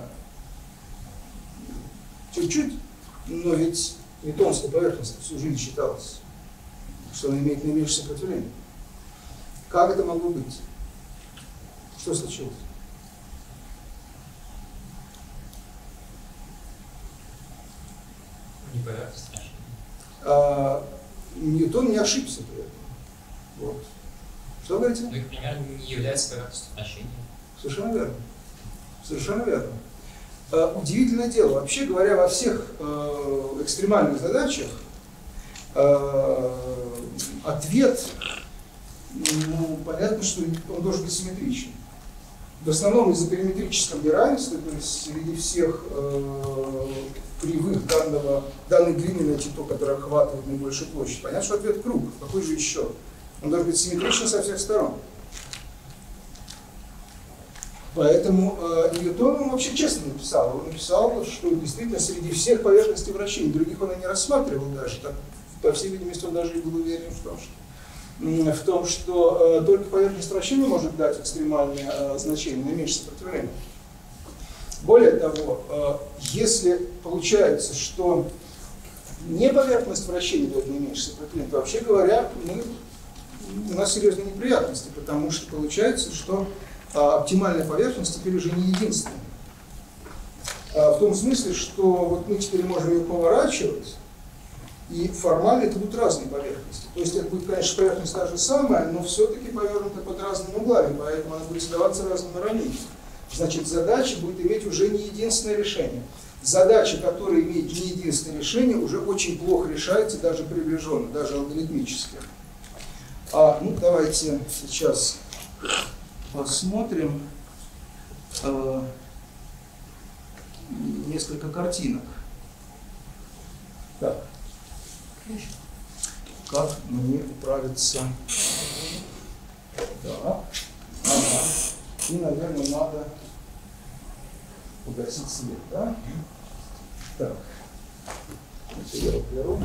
Speaker 1: чуть-чуть, но ведь ньютоновская поверхность всю жизнь считалась, что она имеет наименьшее сопротивление. Как это могло быть? Что случилось?
Speaker 2: Неповерхностность.
Speaker 1: А, Ньютон не ошибся при этом. Вот. Что вы говорите?
Speaker 2: Ну, их пример не является поверхностью отношения.
Speaker 1: Совершенно верно. Совершенно верно. А, удивительное дело. Вообще говоря, во всех э, экстремальных задачах э, ответ, ну, понятно, что он должен быть симметричен. В основном из-за периметрического неравенства, то есть среди всех э, кривых данного, данной длины найти то, которое охватывает наибольшую площадь. Понятно, что ответ круг. Какой же еще? Он должен быть симметричен со всех сторон. Поэтому э, Ньютон он вообще честно написал. Он написал, что действительно среди всех поверхностей вращений, других он и не рассматривал даже, так по всей видимости, он даже и был уверен в том, что, в том, что э, только поверхность вращения может дать экстремальное э, значение, наименьшее сопротивление. Более того, э, если получается, что не поверхность вращения дает наименьшее сопротивление, то, вообще говоря, мы, у нас серьезные неприятности, потому что получается, что э, оптимальная поверхность теперь уже не единственная. Э, в том смысле, что вот мы теперь можем ее поворачивать, и формально это будут разные поверхности. То есть это будет, конечно, поверхность та же самая, но все-таки повернута под разными углами, поэтому она будет задаваться разным уравнением. Значит, задача будет иметь уже не единственное решение. Задача, которая имеет не единственное решение, уже очень плохо решается, даже приближенно, даже алгоритмически. А, ну, давайте сейчас посмотрим э, несколько картинок. Так. Как мне управиться? Да. Ага. И, наверное, надо погасить свет, да? Так. Это я уберу.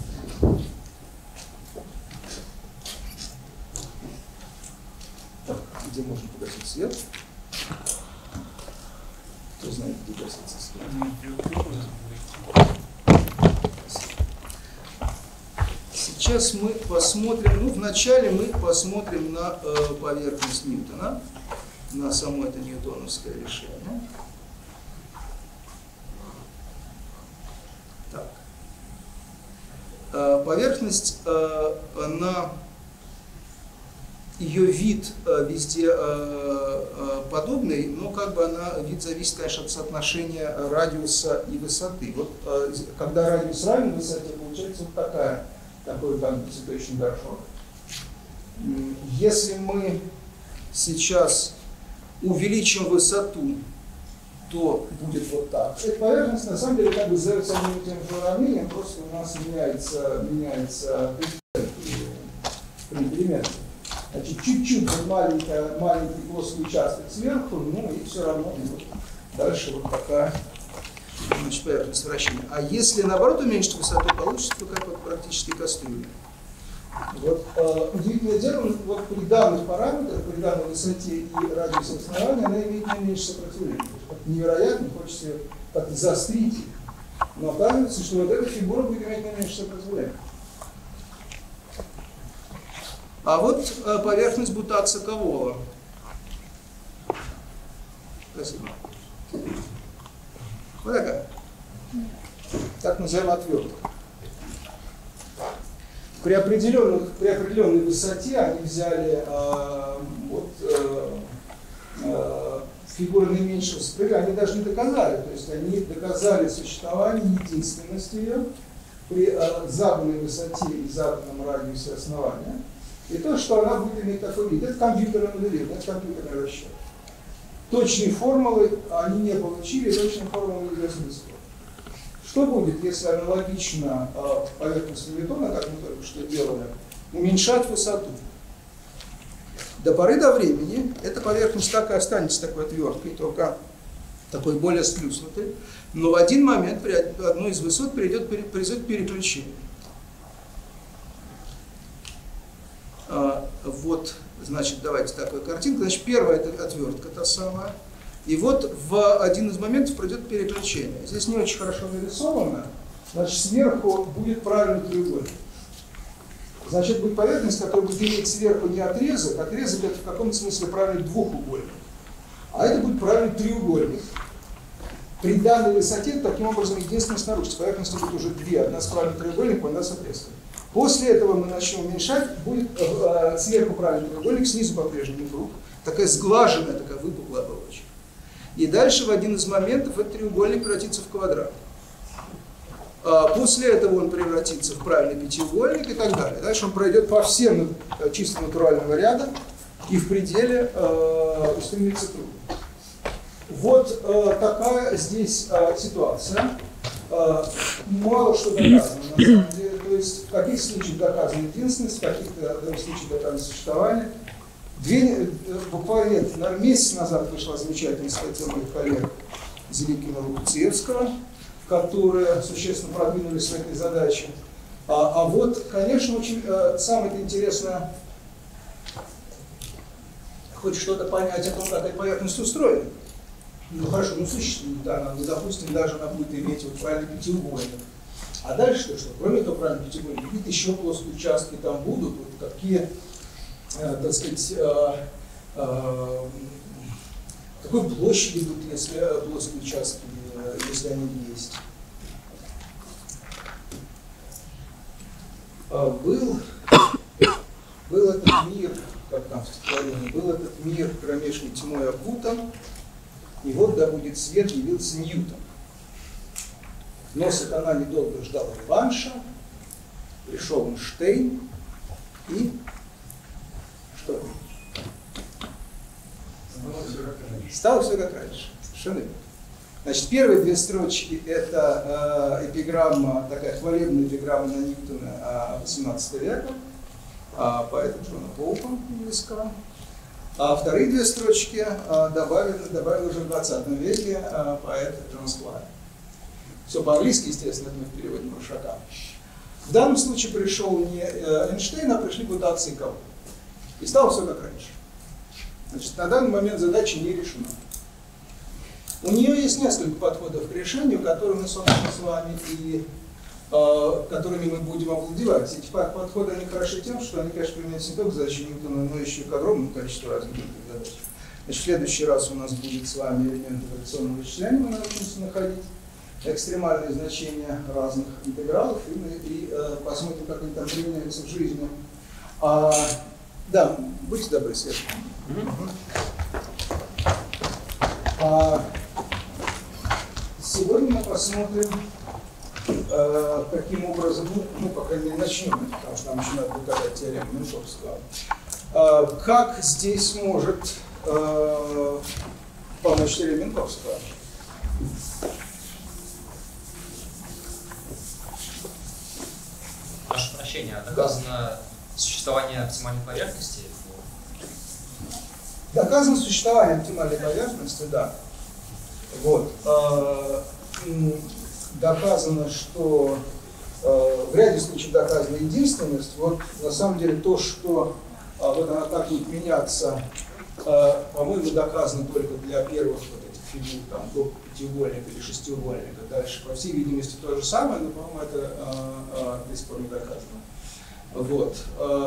Speaker 1: Так, где можно погасить свет? Кто знает, где гасится свет? Сейчас мы посмотрим, ну, вначале мы посмотрим на э, поверхность Ньютона, на само это ньютоновское решение. Так. Э, поверхность, э, она, ее вид э, везде э, э, подобный, но как бы она, вид зависит, конечно, от соотношения радиуса и высоты. Вот э, когда радиус равен высоте, получается вот такая. Такой как бы цветочный горшок. Если мы сейчас увеличим высоту, то будет вот так. Эта поверхность на самом деле как бы задается одним и тем же уравнением, просто у нас меняется, меняется элемент. Значит, чуть-чуть вот маленький, маленький плоский участок сверху, ну и все равно вот дальше вот такая, значит, поверхность вращения. А если наоборот уменьшить высоту, получится такая вот практически кастрюля. Вот, э, удивительное дело, вот при данных параметрах, при данной высоте и радиусе основания, она имеет наименьшее сопротивление. Это невероятно, хочется ее как-то заострить. Но оказывается, что вот эта фигура будет иметь наименьшее сопротивление. А вот э, поверхность Бутак-Соколова. Спасибо. Вот такая. Так называемая отвертка. При, при определенной высоте они взяли э, вот, э, э, фигуры наименьшего сопротивления, они даже не доказали, то есть они доказали существование единственности ее при э, заданной высоте и заданном радиусе основания. И то, что она будет иметь такой вид, это компьютерное моделирование, это компьютерный расчет. Точные формулы они не получили, точные формулы неизвестны до сих пор. Что будет, если аналогично э, поверхности Ньютона, как мы только что делали, уменьшать высоту? До поры до времени эта поверхность так и останется такой отверткой, только такой более сплюснутой, но в один момент при одной из высот придет, произойдет переключение. А, вот, значит, давайте такая картинка. Значит, первая это отвертка та самая. И вот в один из моментов пройдет переключение. Здесь не очень хорошо нарисовано. Значит, сверху будет правильный треугольник. Значит, будет поверхность, которая будет иметь сверху не отрезок. Отрезок это в каком-то смысле правильный двухугольник. А это будет правильный треугольник. При данной высоте, таким образом, единственное снаружи. Поверхности будет уже две. Одна с правильным треугольником, одна с отрезком. После этого мы начнем уменьшать. Будет э, сверху правильный треугольник, снизу по-прежнему круг. Такая сглаженная, такая выпуклая оболочка. И дальше в один из моментов этот треугольник превратится в квадрат. А после этого он превратится в правильный пятиугольник и так далее. Дальше он пройдет по всем чисто натурального ряда и в пределе э, устремится к кругу. Вот э, такая здесь э, ситуация. Э, мало что доказано на самом деле. То есть в каких случаях доказана единственность, в каких-то случаях доказано существование. Две, буквально наверное, месяц назад вышла замечательная статья моих коллег Зеликина и Лукциевского, которые существенно продвинулись в этой задаче. А, а вот, конечно, очень э, самое интересное, хоть что-то понять о том, как эта поверхность устроена. Ну хорошо, ну существует она, ну, допустим, даже она будет иметь вот правильный пятиугольник. А дальше что? Кроме этого правильного пятиугольника, какие-то еще плоские участки там будут, вот какие, э, так сказать, э, э, какой площади будут, если плоские участки, э, если они есть. А был, был этот мир, как там в стихотворении, был этот мир кромешной тьмой окутан, и вот да будет свет, явился Ньютон. Но сатана недолго ждал реванша, пришел Эйнштейн и что? Стало все как раньше. Совершенно верно. Значит, первые две строчки – это э, эпиграмма, такая хвалебная эпиграмма на Ньютона восемнадцатого века, а, поэта Джона Поупа английского. А вторые две строчки э, добавили, добавили уже в двадцатом веке э, поэт Джон Сквайр. Все по-английски, естественно, это мы в переводе Маршака. В данном случае пришел не э, Эйнштейн, а пришли Гутаций и Кауфман. И стало все как раньше. Значит, на данный момент задача не решена. У нее есть несколько подходов к решению, которые мы, собственно, с вами и э, которыми мы будем овладевать. Эти подходы, они хороши тем, что они, конечно, применяются не только к задаче Ньютона, но еще и к огромному количеству разных задач. Значит, в следующий раз у нас будет с вами элементы вариационного вычисления, мы научимся находить экстремальные значения разных интегралов и, и э, посмотрим, как они там применяются в жизни. А, да, будьте добры, Свет. Mm-hmm. А, сегодня мы посмотрим, э, каким образом, ну, ну, пока не начнем, потому что нам еще надо доказать теорему Менковского, э, как здесь может э, помочь теорема Менковского.
Speaker 3: Прошу прощения, доказано существование оптимальной поверхности?
Speaker 1: Доказано существование оптимальной поверхности, да. Вот. Доказано, что в ряде случаев доказана единственность. Вот на самом деле то, что вот она так будет меняться, по-моему, доказано только для первых вот этих фигур, там, до пятиугольника или шестиугольника. Дальше, по всей видимости, то же самое, но, по-моему, это до сих пор не доказано. Вот.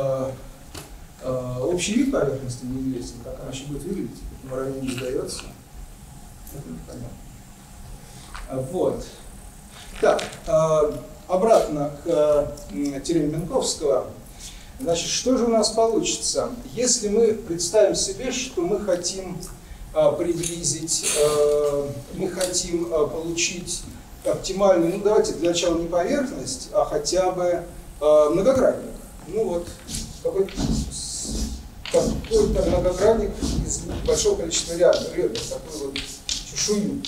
Speaker 1: Общий вид поверхности неизвестен, как она еще будет выглядеть, этому равнению не дается. Это непонятно. Вот. Так, обратно к теореме Менковского. Значит, что же у нас получится? Если мы представим себе, что мы хотим приблизить, мы хотим получить оптимальную, ну давайте для начала не поверхность, а хотя бы многогранник. Ну вот, какой-то какой-то многогранник из большого количества рядов, ребер, такую вот чешую.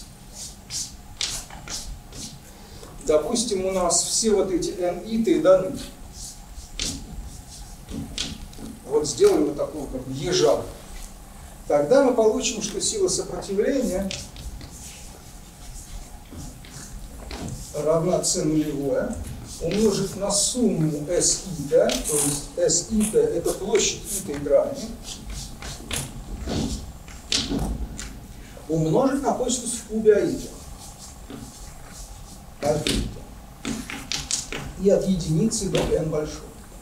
Speaker 1: Допустим, у нас все вот эти n-иты даны. Вот сделаем вот такого как ежа. Тогда мы получим, что сила сопротивления равна c нулевое умножить на сумму s ита, то есть s ита это площадь итой грани, умножить на косинус в кубе аита. И от единицы до n большого.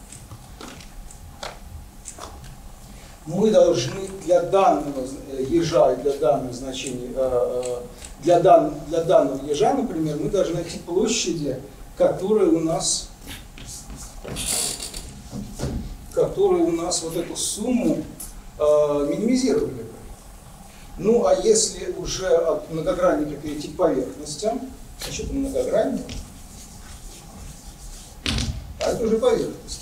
Speaker 1: Мы должны для данного ежа и для данных значений, для, дан, для данного ежа, например, мы должны найти площади, которые у нас, которые у нас вот эту сумму минимизировали бы. Ну, а если уже от многогранника перейти к поверхностям, а что-то многогранник, а это уже поверхность.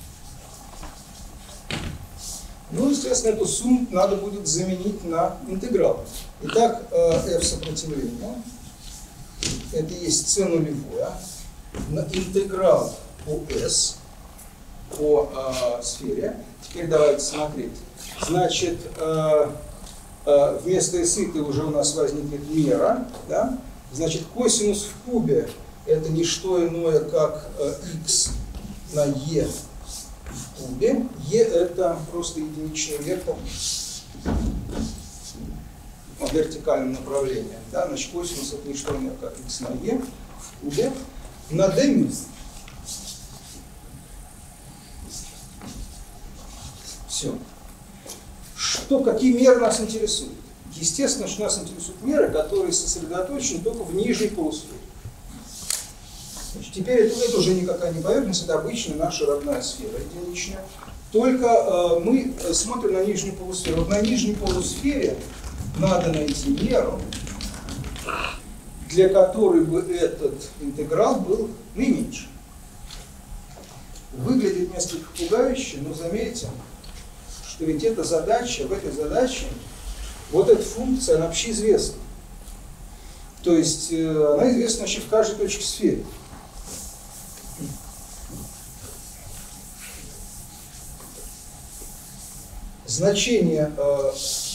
Speaker 1: Ну, естественно, эту сумму надо будет заменить на интеграл. Итак, f сопротивления, это есть c нулевое, на интеграл по s, по э, сфере. Теперь давайте смотреть. Значит, э, э, вместо s уже у нас возникнет мера, да? Значит, косинус в кубе это не что иное, как x на e в кубе. E это просто единичный вектор в вертикальном направлении. Да? Значит, косинус это не что иное, как x на e в кубе на d минус. Все. Что, какие меры нас интересуют? Естественно, что нас интересуют меры, которые сосредоточены только в нижней полусфере. Значит, теперь это, это уже никакая не поверхность, это обычная наша родная сфера, единичная. Только э, мы смотрим на нижнюю полусферу. Вот на нижней полусфере надо найти меру, для которой бы этот интеграл был наименьшим. Выглядит несколько пугающе, но заметьте, что ведь эта задача, в этой задаче вот эта функция, она общеизвестна. То есть э, она известна вообще в каждой точке сферы. Значение э,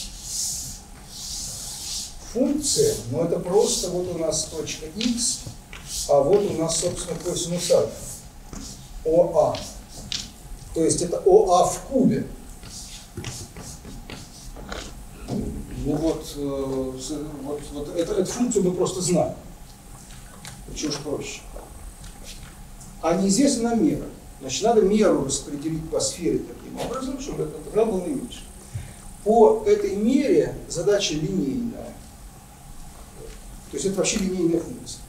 Speaker 1: функции, ну это просто вот у нас точка x, а вот у нас, собственно, косинус альфа, ОА. То есть это ОА в кубе. Ну вот, э, вот, вот это, эту функцию мы просто знаем. Чего ж проще. А неизвестна нам мера. Значит, надо меру распределить по сфере таким образом, чтобы этот интеграл был наименьший. По этой мере задача линейная. То есть это вообще линейная функция.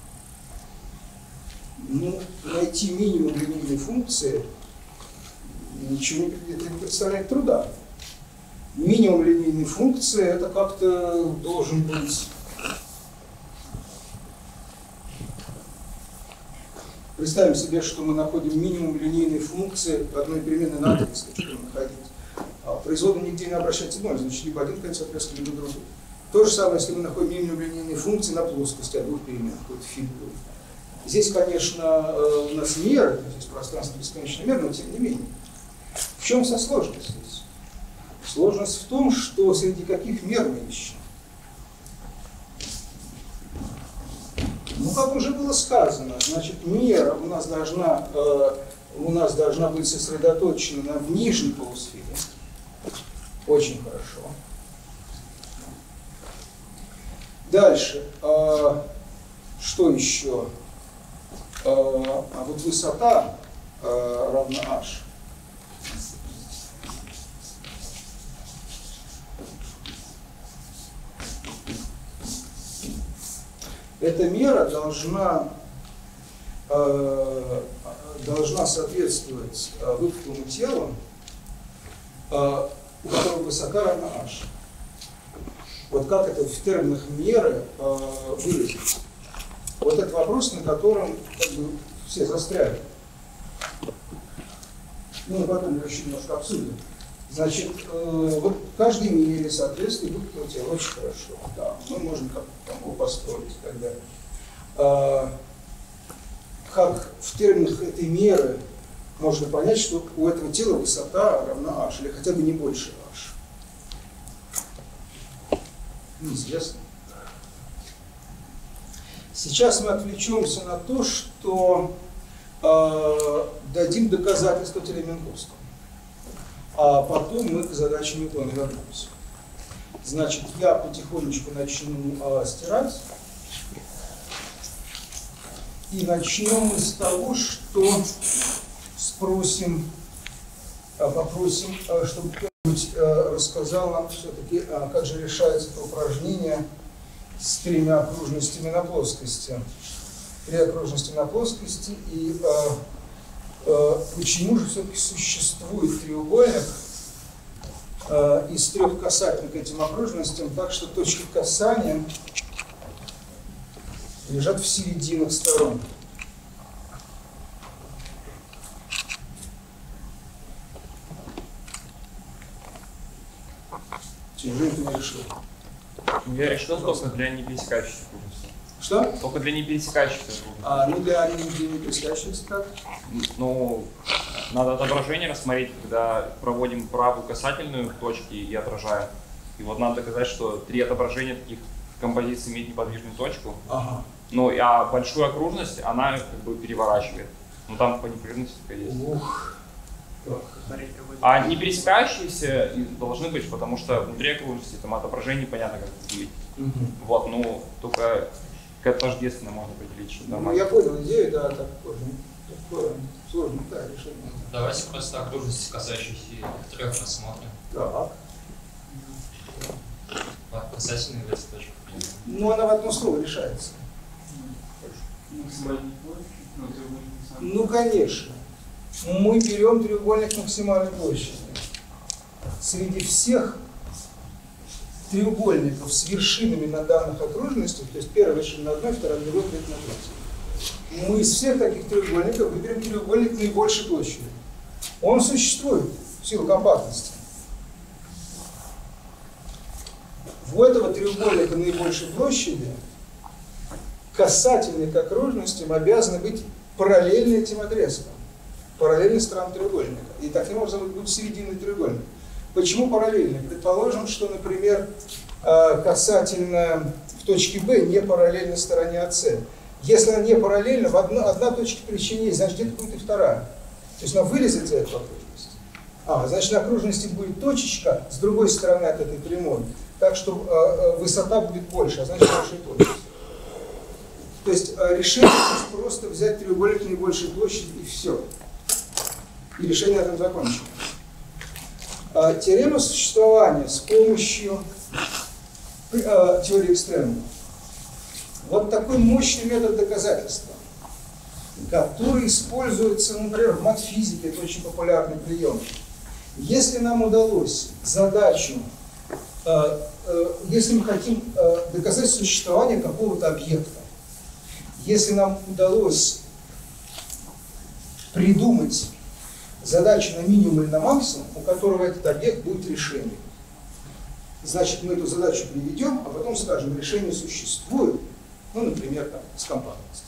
Speaker 1: Ну, найти минимум линейной функции ничего не, это не представляет труда. Минимум линейной функции это как-то должен быть. Представим себе, что мы находим минимум линейной функции одной переменной на адрес, что находить. А производная нигде не обращается в ноль, значит, либо один конец отрезка, либо другой. То же самое, если мы находим минимум линейной функции на плоскости от двух переменных, какой-то фигуры. Здесь, конечно, у нас меры, здесь пространство бесконечной меры, но тем не менее. В чем вся сложность здесь? Сложность в том, что среди каких мер мы ищем. Ну, как уже было сказано, значит, мера у нас должна, э, у нас должна быть сосредоточена на в нижней полусфере. Очень хорошо. Дальше. Э, что еще? Э, а вот высота э, равна h. Эта мера должна, э, должна соответствовать э, выпуклому телу, э, у которого высота равна h. Вот как это в терминах меры э, выразить? Вот этот вопрос, на котором как бы, все застряли. Ну, потом еще немножко обсудим. Значит, э, вот каждой мере соответствует выпуклому телу очень хорошо. Да, мы можем как-то его построить и так далее. А, как в терминах этой меры можно понять, что у этого тела высота равна h, или хотя бы не больше h? Неизвестно. Сейчас мы отвлечемся на то, что э, дадим доказательство Телеменковскому. А потом мы к задаче Ньютона вернемся. Значит, я потихонечку начну э, стирать. И начнем мы с того, что спросим, э, попросим, э, чтобы кто-нибудь э, рассказал нам все-таки, э, как же решается это упражнение с тремя окружностями на плоскости. Три окружности на плоскости и э, почему же все-таки существует треугольник э, из трех касательных к этим окружностям, так что точки касания лежат в серединах сторон. Неужели ты не решил?
Speaker 4: Я решил только для непересекающихся окружностей.
Speaker 1: Что?
Speaker 4: Только для непересекающихся окружностей.
Speaker 1: А, ну для непересекающихся как?
Speaker 4: Ну, надо отображение рассмотреть, когда проводим правую касательную точки и отражаем. И вот надо доказать, что три отображения таких композиций имеют неподвижную точку.
Speaker 1: Ага.
Speaker 4: Ну, а большую окружность она как бы переворачивает. Ну, там по непрерывности только есть.
Speaker 1: Ух.
Speaker 4: А не пересекающиеся должны быть, потому что внутри окружности там отображение непонятно как выглядит.
Speaker 1: Угу.
Speaker 4: Вот, ну, только как тождественно можно определить, что
Speaker 1: Ну, я понял идею, да, такое, такое сложно, да, решение.
Speaker 3: Давайте просто окружности, касающиеся трех, рассмотрим.
Speaker 1: Так.
Speaker 3: Касательные в эти точки.
Speaker 1: Ну, она в одно слово решается. Ну, конечно. Мы берем треугольник максимальной площади. Среди всех треугольников с вершинами на данных окружностях, то есть первая вершина на одной, вторая на другой, третья на третьей, мы из всех таких треугольников выберем треугольник наибольшей площади. Он существует в силу компактности. У этого треугольника наибольшей площади касательные к окружностям обязаны быть параллельны этим отрезкам, параллельны сторонам треугольника. И таким образом будет серединный треугольник. Почему параллельны? Предположим, что, например, касательно в точке B не параллельна стороне АС. Если она не параллельна, в одна, одна точка пересечения есть, значит, где-то будет и вторая. То есть она вылезет за эту окружность. А, значит, на окружности будет точечка с другой стороны от этой прямой, так что э, высота будет больше, а значит, больше площадь. То есть э, решение здесь просто взять треугольник наибольшей площади и все. И решение на этом закончено. А, теорема существования с помощью э, теории экстремума. Вот такой мощный метод доказательства, который используется, например, в матфизике, это очень популярный прием. Если нам удалось задачу, э, э, если мы хотим э, доказать существование какого-то объекта, если нам удалось придумать задачу на минимум или на максимум, у которого этот объект будет решением, значит, мы эту задачу приведем, а потом скажем, решение существует, ну, например, там, с компактностью.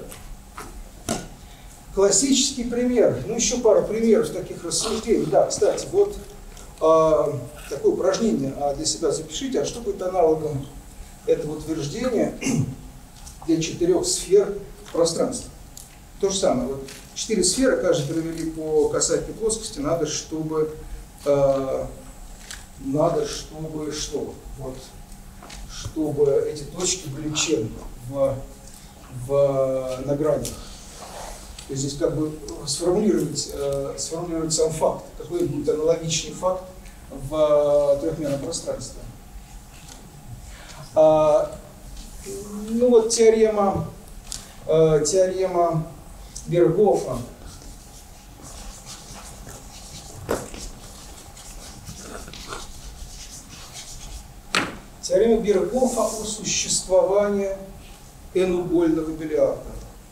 Speaker 1: Классический пример, ну еще пару примеров таких рассуждений. Да, кстати, вот э, такое упражнение а для себя запишите, а что будет аналогом этого утверждения для четырех сфер пространства. То же самое, вот четыре сферы, каждый провели по касательной плоскости, надо, чтобы, э, надо, чтобы что? Вот, чтобы эти точки были чем? В, в, на гранях. То есть здесь как бы сформулировать, э, сформулировать сам факт, какой будет аналогичный факт в э, трехмерном пространстве. А, ну вот теорема, э, теорема Бергофа. Теорема Бергофа о существовании n-угольного бильярда.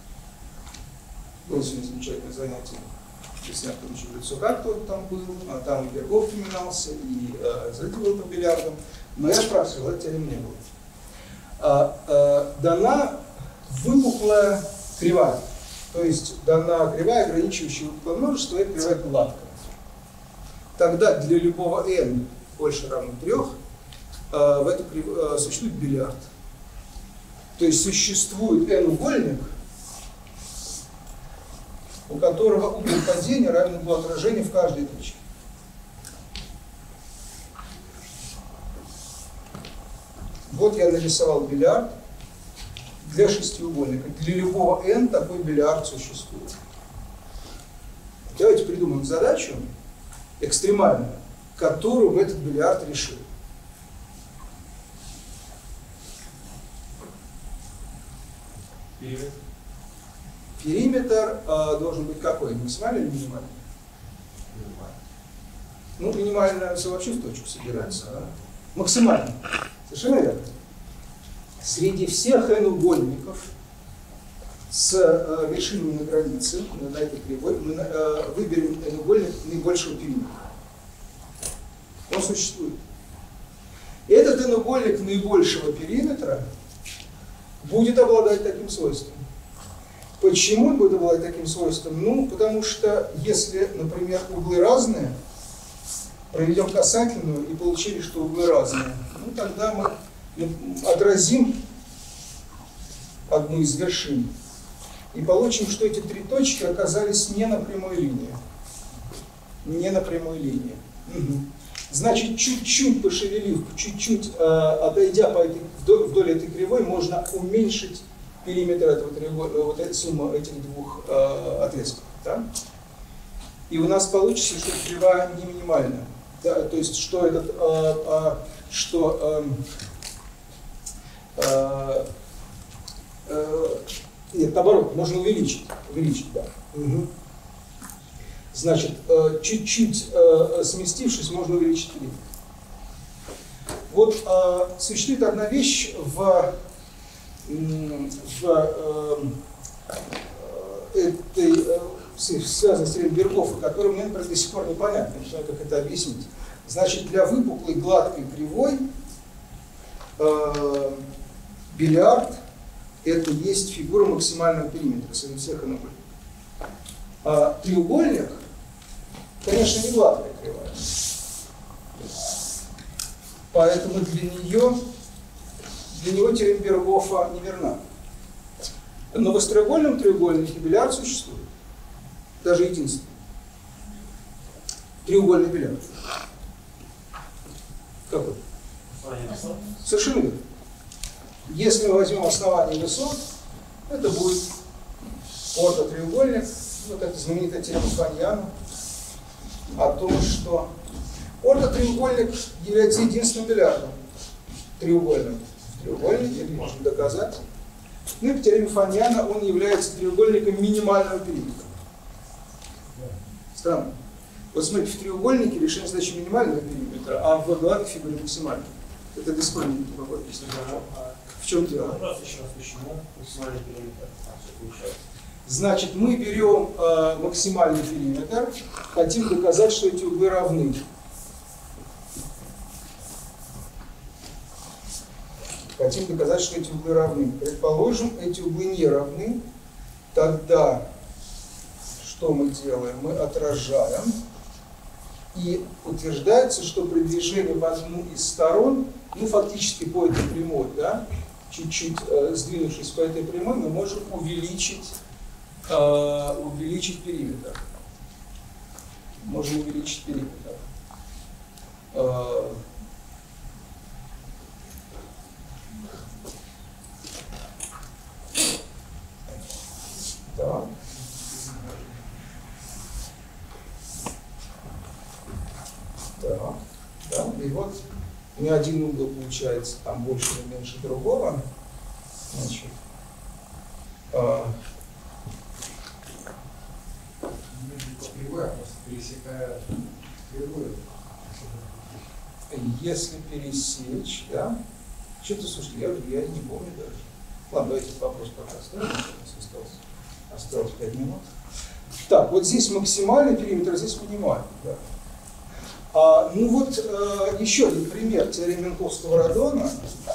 Speaker 1: Было сегодня замечательное занятие. Я получил лицо, как кто там был, а там и Бергов упоминался, и э, зритель был по бильярдам. Но я спрашивал, этой теоремы не было. А, а, дана выпуклая кривая. То есть дана кривая, ограничивающая выпуклое множество, и кривая гладкая. Тогда для любого n больше равно трех а, в эту кривую а, существует бильярд. То есть существует n-угольник, у которого угол падения равен углу отражения в каждой точке. Вот я нарисовал бильярд для шестиугольника. Для любого n такой бильярд существует. Давайте придумаем задачу экстремальную, которую в этот бильярд решил.
Speaker 2: Периметр.
Speaker 1: Периметр э, должен быть какой? Максимальный или минимальный? Минимальный. Ну, минимальный, наверное, вообще в точку собирается. Да? Максимальный. Совершенно верно. Среди всех n-угольников с э, вершинами на границе, на этой кривой, мы э, выберем n-угольник наибольшего периметра. Он существует. Этот n-угольник наибольшего периметра будет обладать таким свойством. Почему он будет обладать таким свойством? Ну, потому что если, например, углы разные, проведем касательную и получили, что углы разные, ну, тогда мы отразим одну из вершин, и получим, что эти три точки оказались не на прямой линии. Не на прямой линии. Угу. Значит, чуть-чуть пошевелив, чуть-чуть э, отойдя по этой, вдоль, вдоль этой кривой, можно уменьшить периметр этого треугольника, вот эта сумма этих двух э, отрезков. Да? И у нас получится, что кривая не минимальная. Да? То есть, что этот, э, э, что э, э, э, нет, наоборот, можно увеличить. Увеличить, да. Угу. Значит, чуть-чуть сместившись, можно увеличить периметр. Вот существует одна вещь в, в этой связанной с теоремой Бергофа, которая мне, например, до сих пор непонятна, не знаю, как это объяснить. Значит, для выпуклой гладкой кривой бильярд это есть фигура максимального периметра среди всех нулей. А треугольник, конечно, не гладкая кривая. Поэтому для нее, для него теорема Бергофа не верна. Но в остроугольном треугольнике бильярд существует. Даже единственный. Треугольный бильярд. Какой? Совершенно верно. Если мы возьмем основание высот, это будет ортотреугольник, вот эта знаменитая теорема Фаньяна о том, что ортотреугольник является единственным бильярдом треугольным. В треугольнике это можно доказать. Ну и по теореме Фаньяна он является треугольником минимального периметра. Странно. Вот смотрите, в треугольнике решение задачи минимального периметра, а в гладкой фигуре максимального. Это до сих пор не могу объяснить. В чем дело?
Speaker 2: Вопрос еще раз, почему максимальный периметр получается?
Speaker 1: Значит, мы берем э, максимальный периметр, хотим доказать, что эти углы равны. Хотим доказать, что эти углы равны. Предположим, эти углы не равны. Тогда что мы делаем? Мы отражаем. И утверждается, что при движении в одну из сторон, ну фактически по этой прямой, да, чуть-чуть э, сдвинувшись по этой прямой, мы можем увеличить, э, увеличить периметр. Можем увеличить периметр. Э, да. Да, да, и вот у меня один угол получается там больше или меньше другого. Значит, а,
Speaker 2: Кривая просто пересекает кривую.
Speaker 1: Если пересечь, да. Что-то, слушайте, я, я не помню даже. Ладно, давайте этот вопрос пока оставим. Осталось, осталось пять минут. Так, вот здесь максимальный периметр, а здесь минимальный. Да. А, ну вот э, еще один пример теоремы Минковского-Радона.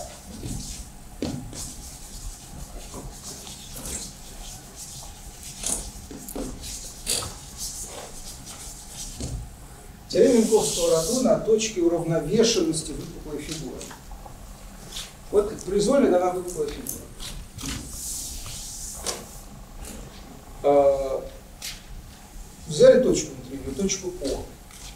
Speaker 1: Теорема Минковского-Радона о точке уравновешенности выпуклой фигуры. Вот произвольно дана выпуклая фигура. А, взяли точку внутри нее, точку О.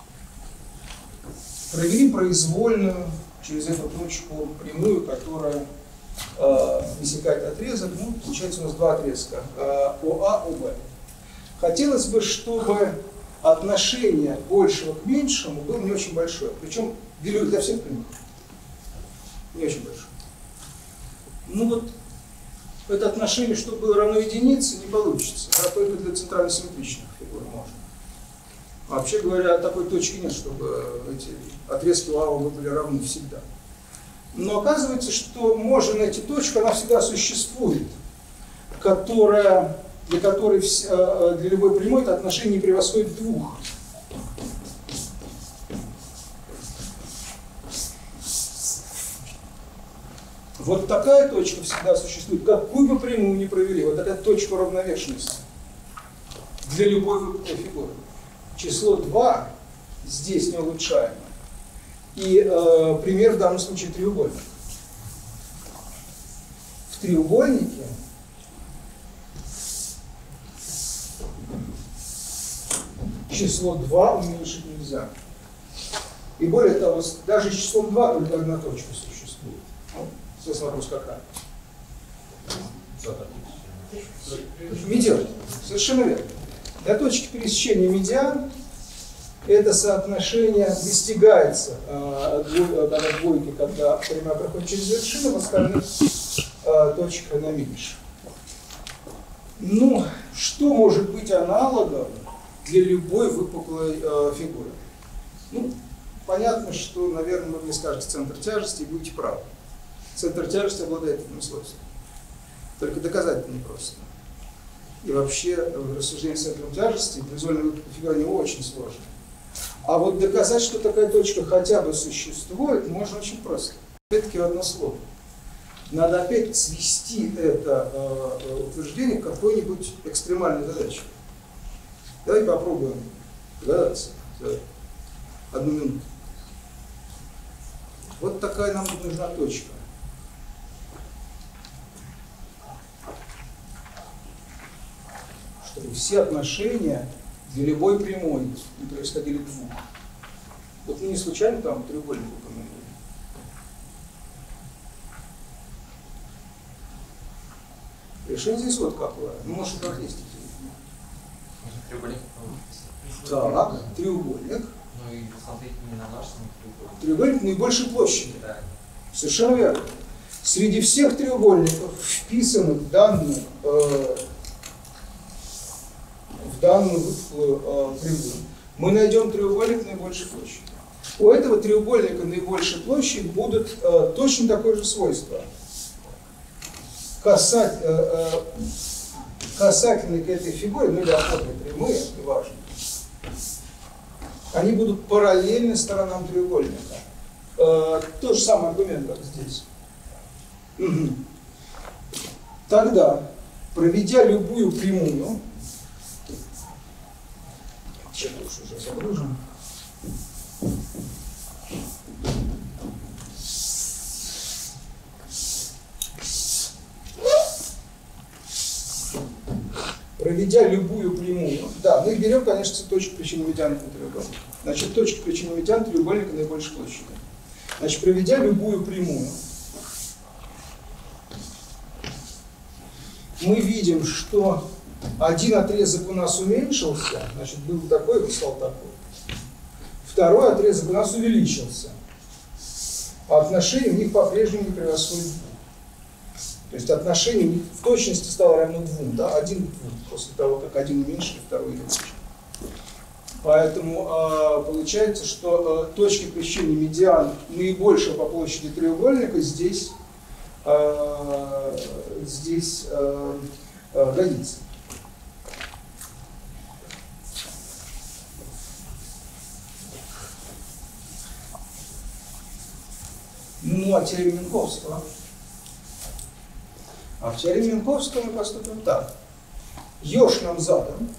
Speaker 1: Провели произвольную через эту точку прямую, которая э, высекает отрезок. Ну, получается у нас два отрезка, э, ОА, ОБ. Хотелось бы, чтобы отношение большего к меньшему было не очень большое. Причем делю для всех прямых. Не очень большое. Ну вот, это отношение, чтобы было равно единице, не получится. А только для центрально-симметричных фигур можно. Вообще говоря, такой точки нет, чтобы эти отрезки ОА были равны всегда. Но оказывается, что можно найти точку, она всегда существует, которая, для которой для любой прямой это отношение не превосходит двух. Вот такая точка всегда существует, какую бы прямую ни провели. Вот такая точка уравновешенности для любой выпуклой фигуры. Число два здесь не улучшаемо. И э, пример в данном случае треугольник. В треугольнике число два уменьшить нельзя. И более того, даже с числом два только одна точка существует. Ну, естественно, вопрос какая. Медиан. Совершенно верно. Для точки пересечения медиан это соотношение достигается э, двой, когда двойки, когда прямая проходит через вершину, в остальных э, точках она меньше. Ну, что может быть аналогом для любой выпуклой э, фигуры? Ну, понятно, что, наверное, вы мне скажете центр тяжести и будете правы. Центр тяжести обладает этим свойством. Только доказать это непросто. И вообще рассуждение с центром тяжести при визуальной выпуклой фигуре очень сложно. А вот доказать, что такая точка хотя бы существует, можно очень просто. Опять-таки в одно слово. Надо опять свести это э, утверждение к какой-нибудь экстремальной задаче. Давайте попробуем догадаться за одну минуту. Вот такая нам нужна точка. Чтобы все отношения для любой прямой не происходили двух. Вот мы не случайно там треугольник упомянули. Решение здесь вот какое. Ну, может, как есть.
Speaker 3: Треугольник.
Speaker 1: Так, треугольник.
Speaker 3: Ну и посмотреть не на наш треугольник.
Speaker 1: Треугольник наибольшей площади.
Speaker 3: Да.
Speaker 1: Совершенно верно. Среди всех треугольников, вписанных в данную, э, в данную выпуклую э, прямую, мы найдем треугольник наибольшей площади. У этого треугольника наибольшей площади будут э, точно такое же свойство. Касать, э, э, касательные к этой фигуре, ну или опорные прямые, неважно, они будут параллельны сторонам треугольника. Э, тот же самый аргумент, как здесь. Угу. Тогда, проведя любую прямую, чем лучше уже загружен, проведя любую прямую, да, мы берем, конечно, точку причины медианы треугольника. Значит, точка причины медианы треугольника наибольшей площади. Значит, проведя любую прямую, мы видим, что один отрезок у нас уменьшился, значит, был такой и стал такой. Второй отрезок у нас увеличился. А отношения у них по-прежнему не превосходят двух. То есть отношение у них в точности стало равно двум, да, один к двум, после того, как один уменьшили, второй увеличили. Поэтому э, получается, что э, точки пересечения медиан наибольшая по площади треугольника здесь, э, здесь э, э, годится. Ну, а теорема Минковского? А в теореме Минковского мы поступим так. Ёж нам задан.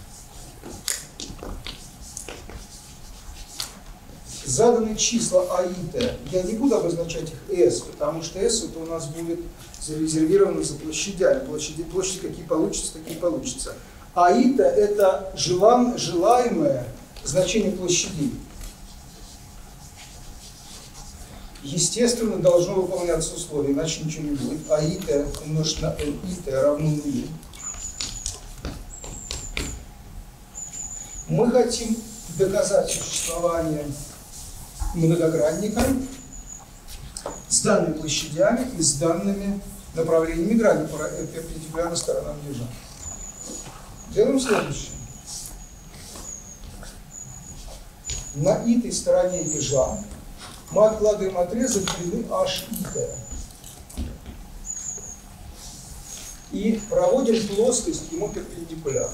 Speaker 1: Заданы числа А и Т. Я не буду обозначать их S, потому что S это у нас будет зарезервировано за площадями. Площади, площади какие получатся, такие получатся. А и Т это желан, желаемое значение площадей. Естественно, должно выполняться условие, иначе ничего не будет. А и Т умножить на N и Т равно нулю. Мы хотим доказать существование многогранника с данными площадями и с данными направлениями грани перпендикулярно сторонам ежа. Делаем следующее. На этой стороне ежа мы откладываем отрезок длины H и T и проводим плоскость ему перпендикулярно.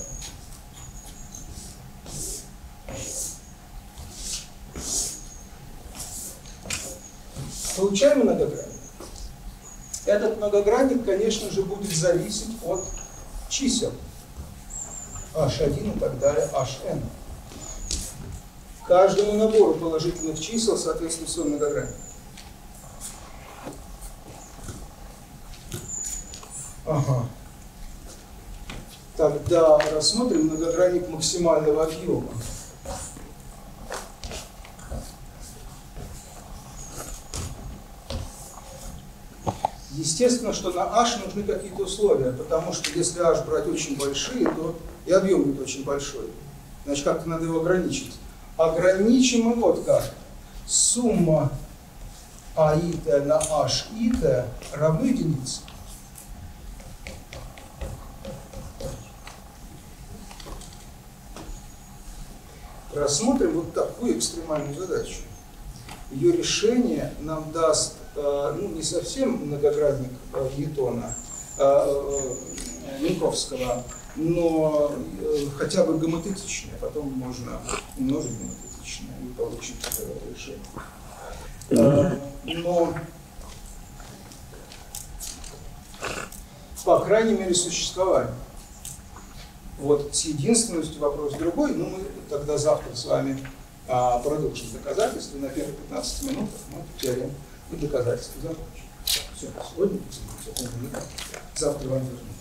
Speaker 1: Получаем многогранник. Этот многогранник, конечно же, будет зависеть от чисел эйч один и так далее, эйч эн. Каждому набору положительных чисел соответствует свой многогранник. Ага. Тогда рассмотрим многогранник максимального объема. Естественно, что на H нужны какие-то условия, потому что если H брать очень большие, то и объем будет очень большой. Значит, как-то надо его ограничить. Ограничим его вот как. Сумма АИТ на HIT равна единице. Рассмотрим вот такую экстремальную задачу. Ее решение нам даст, ну, не совсем многоградник Ньютона, Минковского, но хотя бы гоматетичное, потом можно умножить гоматетичное и получить решение. Но, по крайней мере, существование. Вот с единственностью вопрос другой, но мы тогда завтра с вами а, продолжим доказательства. На первых пятнадцати минутах мы теорему и доказательства закончим. Все, сегодня, завтра вам